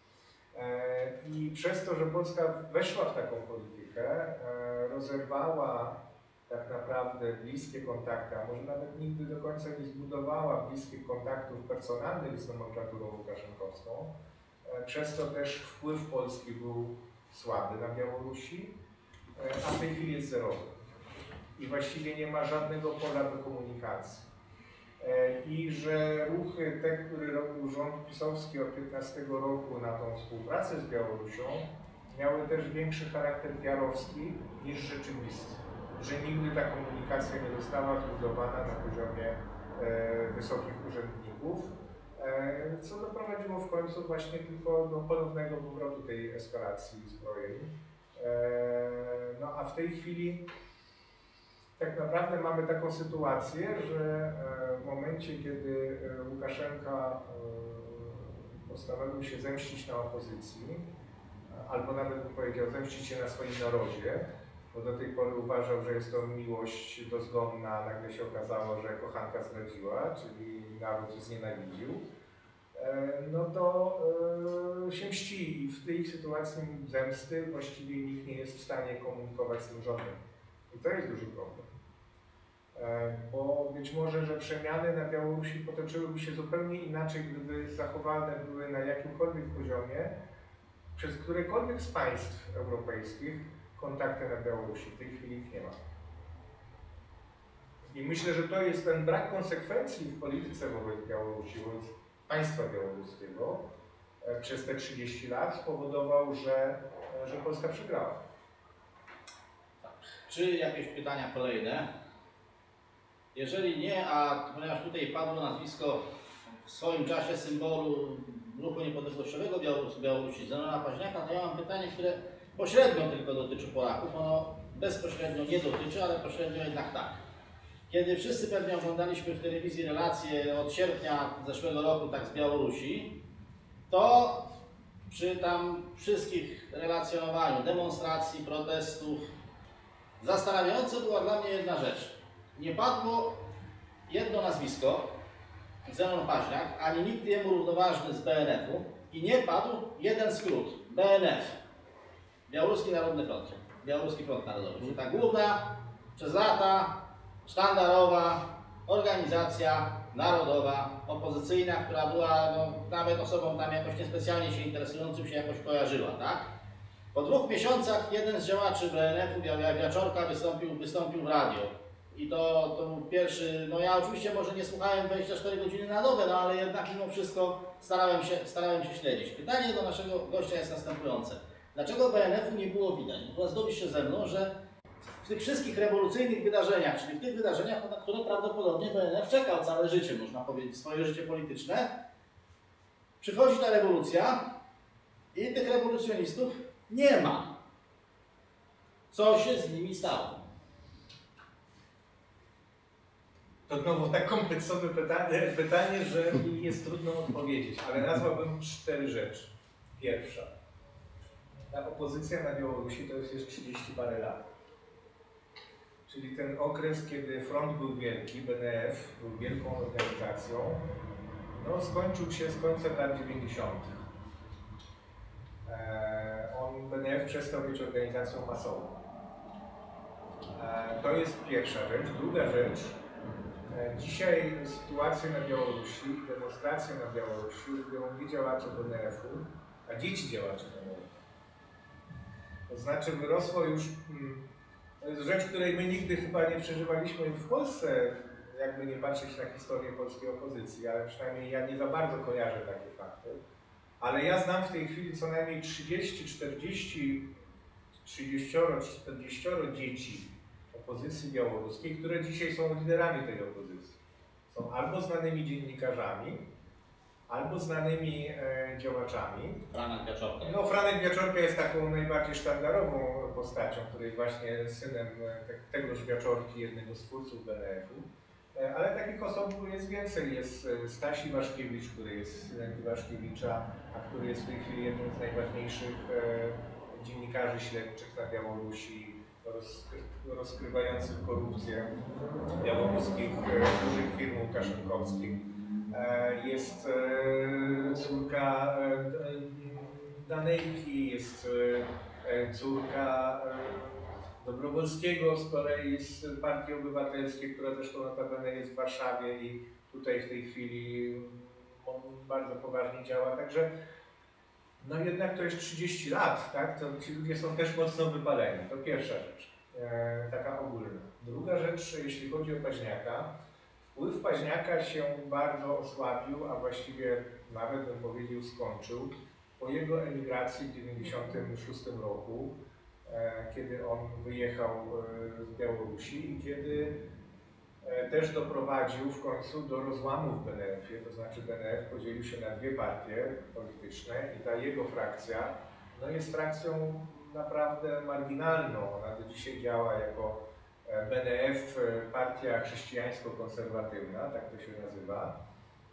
I przez to, że Polska weszła w taką politykę, rozerwała tak naprawdę bliskie kontakty, a może nawet nigdy do końca nie zbudowała bliskich kontaktów personalnych z nomenklaturą łukaszenkowską, przez to też wpływ Polski był słaby na Białorusi, a w tej chwili jest zerowy. I właściwie nie ma żadnego pola do komunikacji. I że ruchy te, które robił rząd pisowski od piętnastego roku na tą współpracę z Białorusią, miały też większy charakter piarowski niż rzeczywisty. Że nigdy ta komunikacja nie została zbudowana na poziomie e, wysokich urzędników, e, co doprowadziło w końcu właśnie tylko do ponownego powrotu tej eskalacji zbrojeń. E, no a w tej chwili tak naprawdę mamy taką sytuację, że w momencie, kiedy Łukaszenka postanowił się zemścić na opozycji, albo nawet bym powiedział zemścić się na swoim narodzie, bo do tej pory uważał, że jest to miłość dozgonna, a nagle się okazało, że kochanka zdradziła, czyli naród znienawidził, no to się mści i w tej sytuacji zemsty właściwie nikt nie jest w stanie komunikować z tym rządem. I to jest duży problem. Bo być może, że przemiany na Białorusi potoczyłyby się zupełnie inaczej, gdyby zachowane były na jakimkolwiek poziomie przez którekolwiek z państw europejskich kontakty na Białorusi. W tej chwili ich nie ma. I myślę, że to jest ten brak konsekwencji w polityce wobec Białorusi, wobec państwa białoruskiego przez te trzydzieści lat spowodował, że, że Polska przegrała. Czy jakieś pytania kolejne? Jeżeli nie, a ponieważ tutaj padło nazwisko w swoim czasie symbolu ruchu niepodległościowego Białorusi, Białorusi Zenona Paźniaka, to ja mam pytanie, które pośrednio tylko dotyczy Polaków. Ono bezpośrednio nie dotyczy, ale pośrednio jednak tak. Kiedy wszyscy pewnie oglądaliśmy w telewizji relacje od sierpnia zeszłego roku tak z Białorusi, to przy tam wszystkich relacjonowaniu demonstracji, protestów, zastanawiające była dla mnie jedna rzecz. Nie padło jedno nazwisko, Zenon Paźniak, ani nikt jemu równoważny z B N F-u i nie padł jeden skrót, B N F, Białoruski Narodny Front, Białoruski Front Narodowy, czyli ta główna, przez lata sztandarowa organizacja narodowa, opozycyjna, która była no, nawet osobą tam jakoś niespecjalnie się interesującym się jakoś kojarzyła, tak? Po dwóch miesiącach jeden z działaczy B N F-u, Wiaczorka, wystąpił, wystąpił w radio. I to, to był pierwszy, no ja oczywiście może nie słuchałem dwadzieścia cztery godziny na dobę, no ale jednak mimo wszystko starałem się, starałem się śledzić. Pytanie do naszego gościa jest następujące. Dlaczego B N F-u nie było widać? Bo zgodzisz się ze mną, że w tych wszystkich rewolucyjnych wydarzeniach, czyli w tych wydarzeniach, na które prawdopodobnie B N F czekał całe życie, można powiedzieć, swoje życie polityczne, przychodzi ta rewolucja i tych rewolucjonistów nie ma. Co się z nimi stało? To znowu tak kompleksowe pytanie, pytanie, że mi jest trudno odpowiedzieć, ale nazwałbym cztery rzeczy. Pierwsza. Ta opozycja na Białorusi to jest już trzydzieści parę lat. Czyli ten okres, kiedy front był wielki, B N F był wielką organizacją, no skończył się z końcem lat dziewięćdziesiątych. Eee, on, B N F przestał być organizacją masową. Eee, to jest pierwsza rzecz. Druga rzecz. Dzisiaj sytuację na Białorusi, demonstracje na Białorusi robią nie działacze B N F-u, a dzieci działaczy B N F-u. To znaczy wyrosło już To jest rzecz, której my nigdy chyba nie przeżywaliśmy w Polsce, jakby nie patrzeć na historię polskiej opozycji, ale przynajmniej ja nie za bardzo kojarzę takie fakty. Ale ja znam w tej chwili co najmniej trzydzieści, czterdzieści, trzydzieści, czterdzieści dzieci opozycji białoruskiej, które dzisiaj są liderami tej opozycji. Są albo znanymi dziennikarzami, albo znanymi e, działaczami. Franek Wieczorka. No, Franek Wieczorka jest taką najbardziej sztandarową postacią, który jest właśnie synem te, tegoż Wieczorki, jednego z twórców B N F-u. E, ale takich osób jest więcej. Jest Staś Iwaszkiewicz, który jest synem Iwaszkiewicza, a który jest w tej chwili jednym z najważniejszych e, dziennikarzy śledczych na Białorusi, roz, rozkrywających korupcję białoruskich e, dużych firm łukaszenkowskich. Jest córka Danejki, jest córka Dobrowolskiego z kolei z Partii Obywatelskiej, która zresztą notabene jest w Warszawie i tutaj w tej chwili bardzo poważnie działa. Także no jednak to jest trzydzieści lat, tak? To ci ludzie są też mocno wypaleni. To pierwsza rzecz, taka ogólna. Druga rzecz, jeśli chodzi o Paźniaka, wpływ Paźniaka się bardzo osłabił, a właściwie nawet bym powiedział skończył po jego emigracji w tysiąc dziewięćset dziewięćdziesiątym szóstym roku, kiedy on wyjechał z Białorusi i kiedy też doprowadził w końcu do rozłamu w B N F-ie, to znaczy B N F podzielił się na dwie partie polityczne i ta jego frakcja no jest frakcją naprawdę marginalną. Ona do dzisiaj działa jako B N F, partia chrześcijańsko-konserwatywna, tak to się nazywa,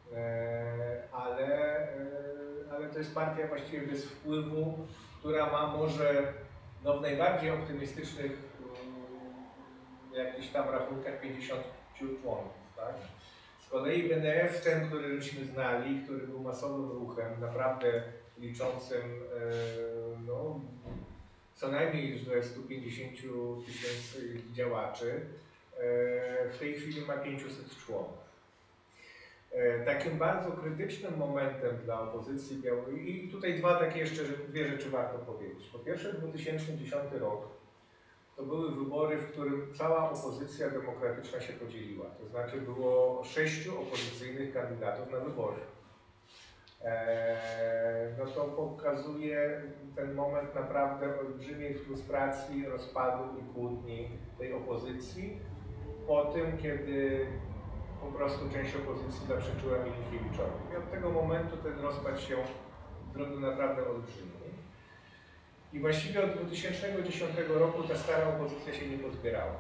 ale, ale to jest partia właściwie bez wpływu, która ma może no, w najbardziej optymistycznych jakichś tam rachunkach pięćdziesiąt członków. Tak? Z kolei B N F, ten, który żeśmy znali, który był masowym ruchem, naprawdę liczącym no, co najmniej stu pięćdziesięciu tysięcy działaczy, w tej chwili ma pięćset członków. Takim bardzo krytycznym momentem dla opozycji białoruskiej, i tutaj dwa takie jeszcze dwie rzeczy warto powiedzieć. Po pierwsze, dwa tysiące dziesiąty rok to były wybory, w którym cała opozycja demokratyczna się podzieliła. To znaczy było sześciu opozycyjnych kandydatów na wybory. No to pokazuje ten moment naprawdę olbrzymiej frustracji, rozpadu i kłótni tej opozycji po tym, kiedy po prostu część opozycji zaprzeczyła Milinkiewiczowi. I od tego momentu ten rozpad się zrobił naprawdę olbrzymi. I właściwie od dwa tysiące dziesiątego roku ta stara opozycja się nie pozbierała.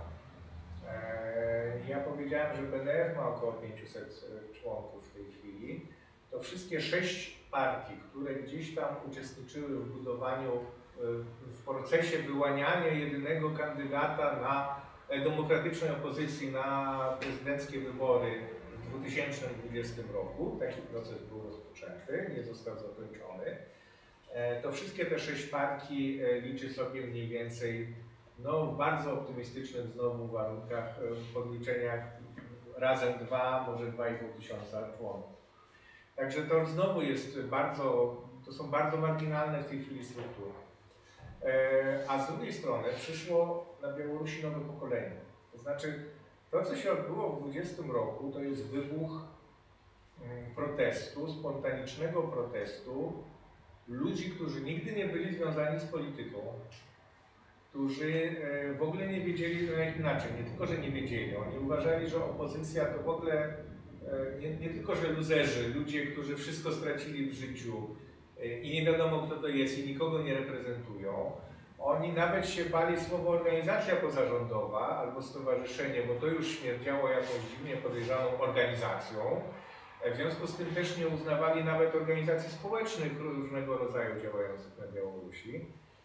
Ja powiedziałem, że B N F ma około pięćset członków w tej chwili. To wszystkie sześć partii, które gdzieś tam uczestniczyły w budowaniu, w procesie wyłaniania jedynego kandydata na demokratycznej opozycji na prezydenckie wybory w dwa tysiące dwudziestym roku, taki proces był rozpoczęty, nie został zakończony, to wszystkie te sześć partii liczy sobie mniej więcej no, w bardzo optymistycznych znowu warunkach podliczenia razem dwa, może dwa i pół tysiąca członków. Także to znowu jest bardzo, to są bardzo marginalne w tej chwili struktury. A z drugiej strony przyszło na Białorusi nowe pokolenie. To znaczy to, co się odbyło w dwudziestym roku, to jest wybuch protestu, spontanicznego protestu ludzi, którzy nigdy nie byli związani z polityką, którzy w ogóle nie wiedzieli, no inaczej, nie tylko, że nie wiedzieli, oni uważali, że opozycja to w ogóle nie, nie tylko, że luzerzy, ludzie, którzy wszystko stracili w życiu i nie wiadomo, kto to jest i nikogo nie reprezentują. Oni nawet się bali słowa organizacja pozarządowa albo stowarzyszenie, bo to już śmierdziało jakąś dziwnie podejrzaną organizacją. W związku z tym też nie uznawali nawet organizacji społecznych różnego rodzaju działających na Białorusi.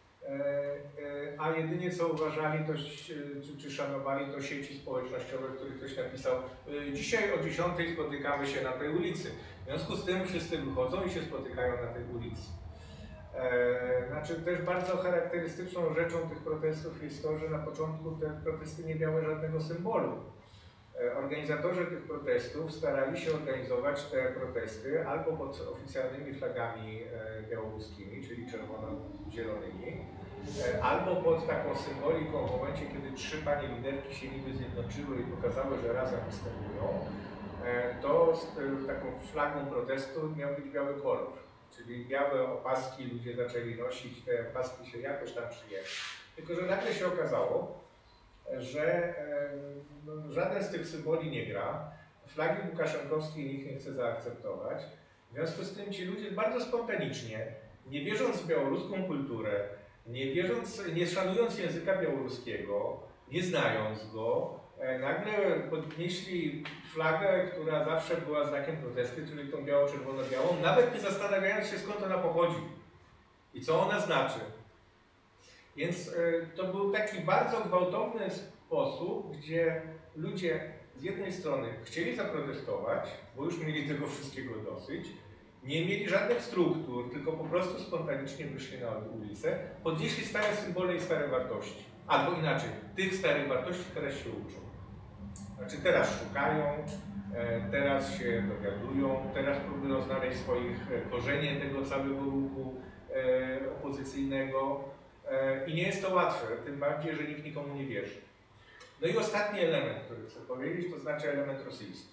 A jedynie co uważali to, czy, czy szanowali to sieci społecznościowe, w których ktoś napisał: dzisiaj o dziesiątej spotykamy się na tej ulicy. W związku z tym wszyscy wychodzą i się spotykają na tej ulicy. Znaczy też bardzo charakterystyczną rzeczą tych protestów jest to, że na początku te protesty nie miały żadnego symbolu. Organizatorzy tych protestów starali się organizować te protesty albo pod oficjalnymi flagami białoruskimi, czyli czerwono-zielonymi, e, albo pod taką symboliką w momencie, kiedy trzy panie liderki się niby zjednoczyły i pokazały, że razem występują, e, to z e, taką flagą protestu miał być biały kolor. Czyli białe opaski ludzie zaczęli nosić, te opaski się jakoś tam przyjęły. Tylko że nagle się okazało, że no, żaden z tych symboli nie gra, flagi łukaszenkowskiej nikt nie chce zaakceptować. W związku z tym ci ludzie bardzo spontanicznie, nie wierząc w białoruską kulturę, nie wierząc, nie szanując języka białoruskiego, nie znając go, nagle podnieśli flagę, która zawsze była znakiem protestu, czyli tą biało-czerwono-białą, nawet nie zastanawiając się, skąd ona pochodzi i co ona znaczy. Więc to był taki bardzo gwałtowny sposób, gdzie ludzie z jednej strony chcieli zaprotestować, bo już mieli tego wszystkiego dosyć, nie mieli żadnych struktur, tylko po prostu spontanicznie wyszli na ulicę, podnieśli stare symbole i stare wartości. Albo inaczej, tych starych wartości teraz się uczą. Znaczy teraz szukają, teraz się dowiadują, teraz próbują znaleźć swoich korzenie tego całego ruchu opozycyjnego. I nie jest to łatwe, tym bardziej, że nikt nikomu nie wierzy. No i ostatni element, który chcę powiedzieć, to znaczy element rosyjski.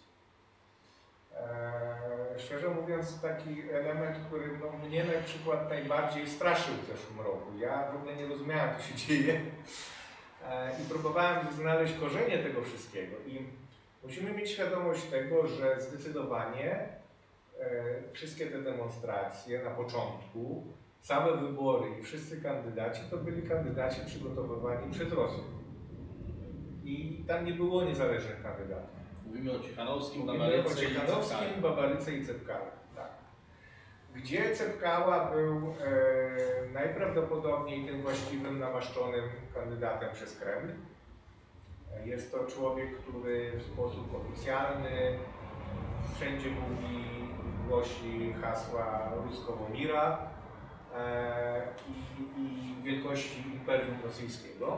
Eee, szczerze mówiąc, taki element, który no, mnie na przykład najbardziej straszył w zeszłym roku. Ja w ogóle nie rozumiałem, co się dzieje eee, i próbowałem znaleźć korzenie tego wszystkiego. I musimy mieć świadomość tego, że zdecydowanie e, wszystkie te demonstracje na początku, całe wybory i wszyscy kandydaci to byli kandydaci przygotowywani przez Rosję. I tam nie było niezależnych kandydatów. Mówimy o Ciechanowskim, Mówimy Babaryce o Ciechanowskim, i Babaryce i Cepkale. Tak. Gdzie Cepkała był e, najprawdopodobniej tym właściwym, namaszczonym kandydatem przez Kreml. Jest to człowiek, który w sposób oficjalny wszędzie mówi, głosi hasła ruskiego mira e, i, i wielkości Imperium Rosyjskiego.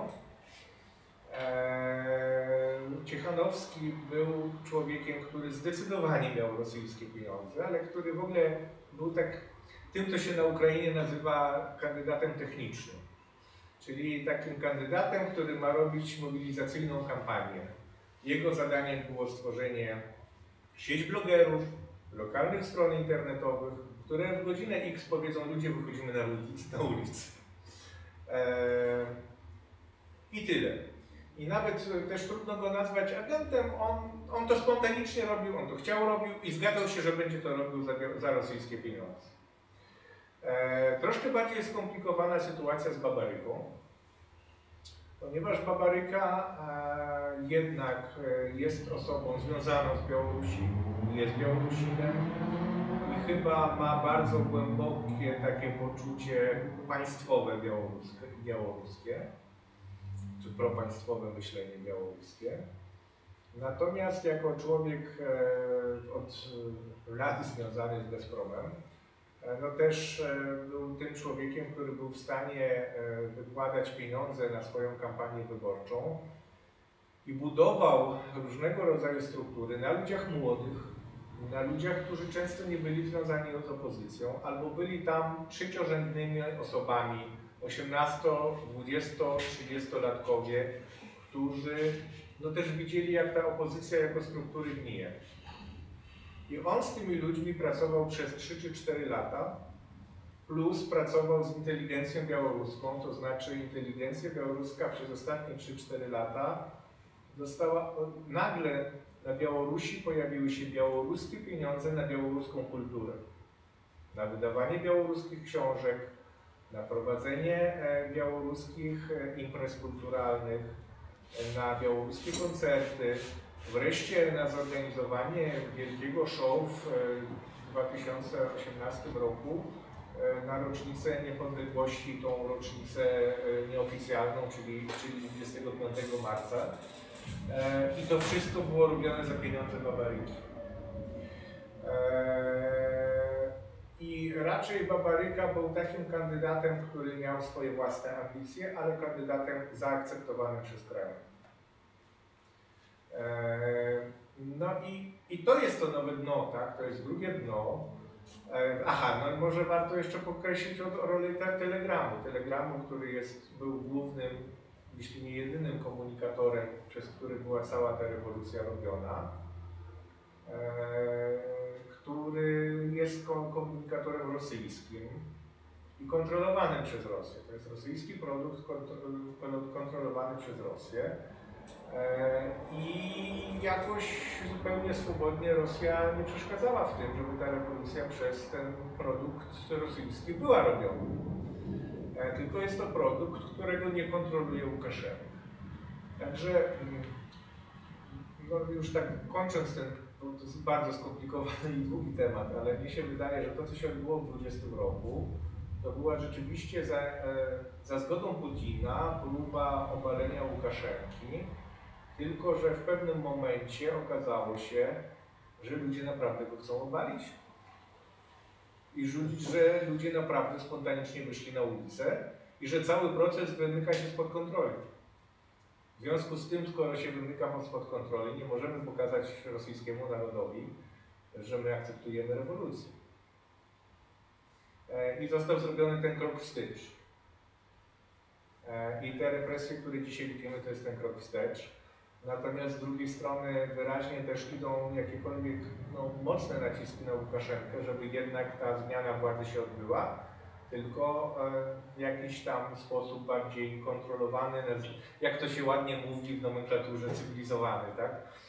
Ciechanowski był człowiekiem, który zdecydowanie miał rosyjskie pieniądze, ale który w ogóle był tak tym, co się na Ukrainie nazywa kandydatem technicznym. Czyli takim kandydatem, który ma robić mobilizacyjną kampanię. Jego zadaniem było stworzenie sieci blogerów, lokalnych stron internetowych, które w godzinę X powiedzą: ludzie, wychodzimy na ulicę. Na ulicę. Eee, I tyle. I nawet też trudno go nazwać agentem, on, on to spontanicznie robił, on to chciał robił i zgadzał się, że będzie to robił za, za rosyjskie pieniądze. E, troszkę bardziej skomplikowana sytuacja z Babaryką, ponieważ Babaryka e, jednak jest osobą związaną z Białorusi, jest Białorusinem i chyba ma bardzo głębokie takie poczucie państwowe białoruskie. białoruskie. czy propaństwowe myślenie białoruskie. Natomiast jako człowiek e, od lat związany z Gazpromem, e, no też e, był tym człowiekiem, który był w stanie e, wykładać pieniądze na swoją kampanię wyborczą i budował różnego rodzaju struktury na ludziach młodych, na ludziach, którzy często nie byli związani z opozycją, albo byli tam trzeciorzędnymi osobami, osiemnasto-, dwudziesto-, trzydziestolatkowie, którzy no też widzieli, jak ta opozycja jako struktury gnije. I on z tymi ludźmi pracował przez trzy czy cztery lata, plus pracował z inteligencją białoruską, to znaczy inteligencja białoruska przez ostatnie trzy cztery lata dostała, nagle na Białorusi pojawiły się białoruskie pieniądze na białoruską kulturę, na wydawanie białoruskich książek, na prowadzenie białoruskich imprez kulturalnych, na białoruskie koncerty, wreszcie na zorganizowanie wielkiego show w dwa tysiące osiemnastym roku na rocznicę niepodległości, tą rocznicę nieoficjalną, czyli, czyli dwudziestego piątego marca. I to wszystko było robione za pieniądze Babaryki. I raczej Babaryka był takim kandydatem, który miał swoje własne ambicje, ale kandydatem zaakceptowanym przez Kreml. No i, i to jest to nowe dno, tak? To jest drugie dno, E, Aha, no i może warto jeszcze podkreślić o o rolę te- Telegramu. Telegramu, który jest, był głównym, jeśli nie jedynym komunikatorem, przez który była cała ta rewolucja robiona, e, który jest ko- komunikatorem rosyjskim i kontrolowanym przez Rosję. To jest rosyjski produkt kontro- kontrolowany przez Rosję. E, I jakoś zupełnie swobodnie Rosja nie przeszkadzała w tym, żeby ta rewolucja przez ten produkt rosyjski była robiona. E, Tylko jest to produkt, którego nie kontroluje Łukaszenka. Także mm, no już tak kończąc ten, bo to jest bardzo skomplikowany i długi temat, ale mnie się wydaje, że to, co się odbyło w dwudziestym roku, to była rzeczywiście za, e, za zgodą Putina próba obalenia Łukaszenki, tylko że w pewnym momencie okazało się, że ludzie naprawdę go chcą obalić i że, że ludzie naprawdę spontanicznie wyszli na ulicę i że cały proces wymyka się spod kontroli. W związku z tym, skoro się wymyka spod kontroli, nie możemy pokazać rosyjskiemu narodowi, że my akceptujemy rewolucję. E, I został zrobiony ten krok wstecz. E, I te represje, które dzisiaj widzimy, to jest ten krok wstecz. Natomiast z drugiej strony wyraźnie też idą jakiekolwiek no, mocne naciski na Łukaszenkę, żeby jednak ta zmiana władzy się odbyła, tylko e, w jakiś tam sposób bardziej kontrolowany, jak to się ładnie mówi w nomenklaturze, cywilizowany, tak?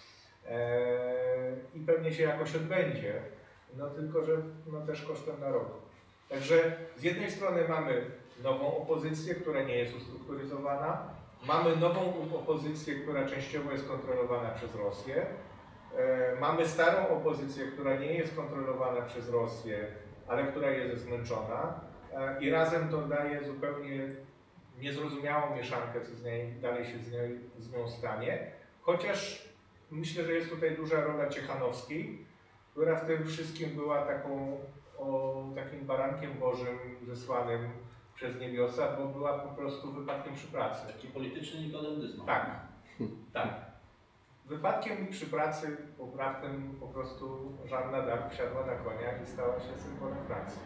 E, I pewnie się jakoś odbędzie, no tylko że no, też kosztem narodu. Także z jednej strony mamy nową opozycję, która nie jest ustrukturyzowana, mamy nową opozycję, która częściowo jest kontrolowana przez Rosję, e, mamy starą opozycję, która nie jest kontrolowana przez Rosję, ale która jest zmęczona e, i razem to daje zupełnie niezrozumiałą mieszankę, co z niej, dalej się z, niej, z nią stanie, chociaż myślę, że jest tutaj duża rola Ciechanowskiej, która w tym wszystkim była taką, o, takim barankiem Bożym zesłanym przez niebiosa, bo była po prostu wypadkiem przy pracy. Taki polityczny Nikodem Dyzma. Tak, tak. Wypadkiem przy pracy, poprawnym po prostu Żanna d'Arc wsiadła na konia i stała się symbolem Francji.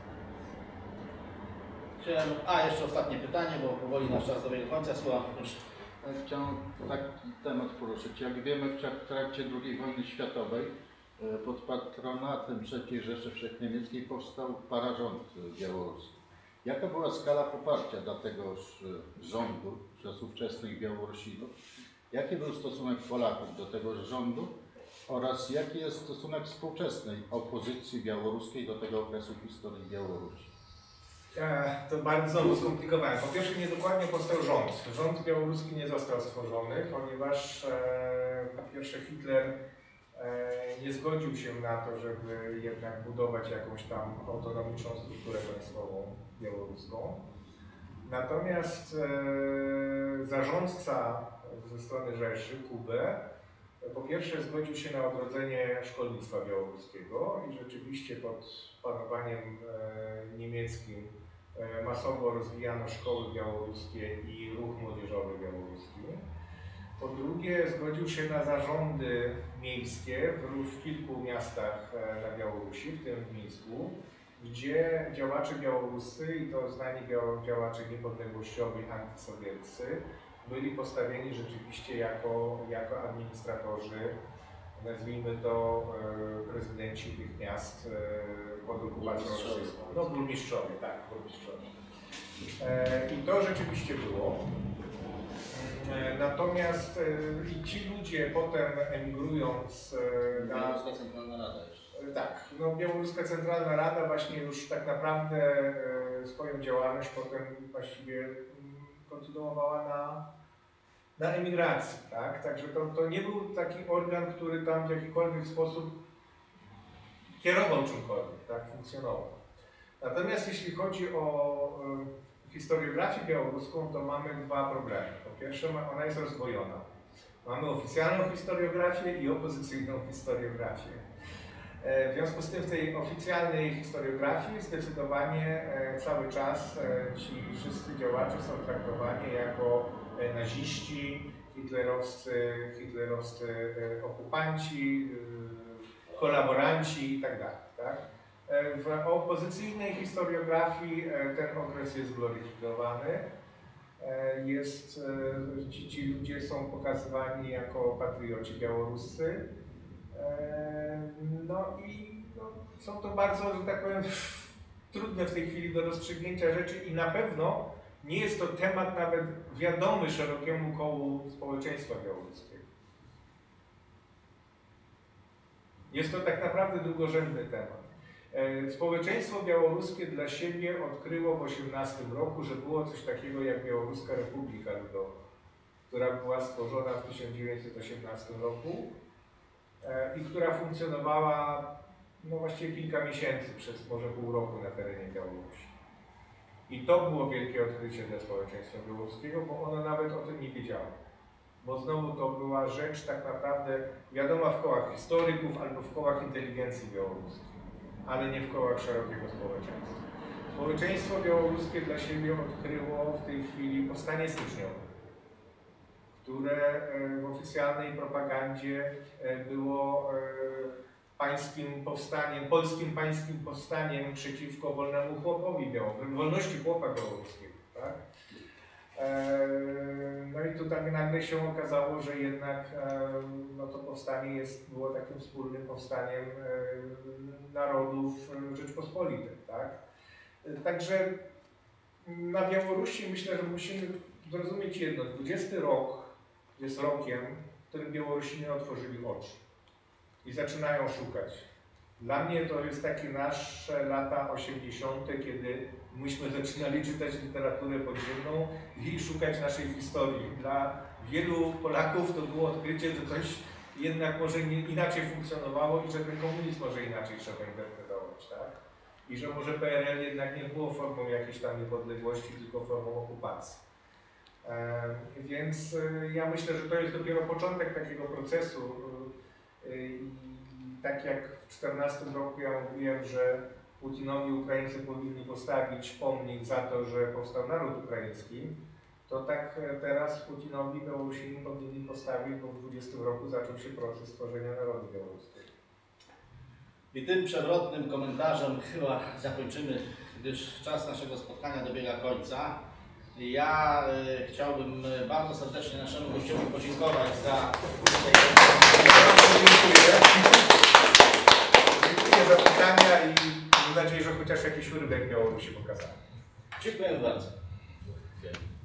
Chciałem... A, jeszcze ostatnie pytanie, bo powoli nasz czas dobiegł końca. Słowa, proszę. Chciałem taki temat poruszyć. Jak wiemy, w trakcie drugiej wojny światowej pod patronatem trzeciej Rzeszy Wszechniemieckiej powstał pararząd białoruski. Jaka była skala poparcia dla tegoż rządu przez ówczesnych Białorusinów? Jaki był stosunek Polaków do tegoż rządu oraz jaki jest stosunek współczesnej opozycji białoruskiej do tego okresu historii Białorusi? E, to bardzo skomplikowane. Po pierwsze, niedokładnie powstał rząd. Rząd białoruski nie został stworzony, ponieważ e, po pierwsze Hitler e, nie zgodził się na to, żeby jednak budować jakąś tam autonomiczną strukturę państwową białoruską. Natomiast e, zarządca ze strony Rzeszy, Kubę, po pierwsze zgodził się na odrodzenie szkolnictwa białoruskiego i rzeczywiście pod panowaniem e, niemieckim e, masowo rozwijano szkoły białoruskie i ruch młodzieżowy białoruski. Po drugie zgodził się na zarządy miejskie w, w kilku miastach e, na Białorusi, w tym w Mińsku, gdzie działacze białoruscy i to znani działacze niepodległościowi, antysowieccy, byli postawieni rzeczywiście jako, jako administratorzy, nazwijmy to e, prezydenci tych miast e, pod okupacją rosyjską. No burmistrzowie, tak, burmistrzowie. E, I to rzeczywiście było. E, natomiast e, i ci ludzie potem emigrując e, na... Białoruska Centralna Rada jeszcze. E, tak, no Białoruska Centralna Rada właśnie już tak naprawdę e, swoją działalność potem właściwie m, kontynuowała na na emigracji, tak? Także to, to nie był taki organ, który tam w jakikolwiek sposób kierował czymkolwiek, tak? Funkcjonował. Natomiast jeśli chodzi o y, historiografię białoruską, to mamy dwa problemy. Po pierwsze, ona jest rozdwojona. Mamy oficjalną historiografię i opozycyjną historiografię. W związku z tym w tej oficjalnej historiografii zdecydowanie cały czas ci wszyscy działacze są traktowani jako naziści, hitlerowscy, hitlerowscy okupanci, kolaboranci i tak dalej. Tak? E, W opozycyjnej historiografii e, ten okres jest gloryfikowany. E, Jest, e, ci, ci ludzie są pokazywani jako patrioci białoruscy. E, No i no, są to bardzo, że tak powiem, trudne w tej chwili do rozstrzygnięcia rzeczy i na pewno nie jest to temat nawet wiadomy szerokiemu kołu społeczeństwa białoruskiego. Jest to tak naprawdę drugorzędny temat. E, Społeczeństwo białoruskie dla siebie odkryło w osiemnastym roku, że było coś takiego jak Białoruska Republika Ludowa, która była stworzona w tysiąc dziewięćset osiemnastym roku e, i która funkcjonowała no właściwie kilka miesięcy, przez może pół roku na terenie Białorusi. I to było wielkie odkrycie dla społeczeństwa białoruskiego, bo ono nawet o tym nie wiedziało. Bo znowu to była rzecz tak naprawdę wiadoma w kołach historyków albo w kołach inteligencji białoruskiej, ale nie w kołach szerokiego społeczeństwa. Społeczeństwo białoruskie dla siebie odkryło w tej chwili powstanie styczniowe, które w oficjalnej propagandzie było pańskim powstaniem, polskim pańskim powstaniem przeciwko wolnemu chłopowi białorusskiemu, wolności chłopa białoruskiego. Tak? No i tutaj nagle się okazało, że jednak no to powstanie jest, było takim wspólnym powstaniem narodów Rzeczpospolitej. Tak? Także na Białorusi myślę, że musimy zrozumieć jedno. dwudziesty rok jest rokiem, w którym Białorusini otworzyli oczy i zaczynają szukać. Dla mnie to jest takie nasze lata osiemdziesiąte, kiedy myśmy zaczynali czytać literaturę podziemną i szukać naszej historii. Dla wielu Polaków to było odkrycie, że coś jednak może nie, inaczej funkcjonowało i że ten komunizm może inaczej trzeba interpretować. Tak? I że może P R L jednak nie było formą jakiejś tam niepodległości, tylko formą okupacji. E, więc e, ja myślę, że to jest dopiero początek takiego procesu. E, i tak jak w czternastym roku ja mówiłem, że Putinowi Ukraińcy powinni postawić pomnik za to, że powstał naród ukraiński, to tak teraz Putinowi Białorusini powinni postawić, bo w dwudziestym roku zaczął się proces tworzenia narodu białoruskiego. I tym przewrotnym komentarzem chyba zakończymy, gdyż czas naszego spotkania dobiega końca. Ja y, chciałbym bardzo serdecznie naszemu gościowi podziękować za Dziękuję za pytania i mam nadzieję, że chociaż jakiś urywek Białorusi pokazałem. Dziękuję bardzo.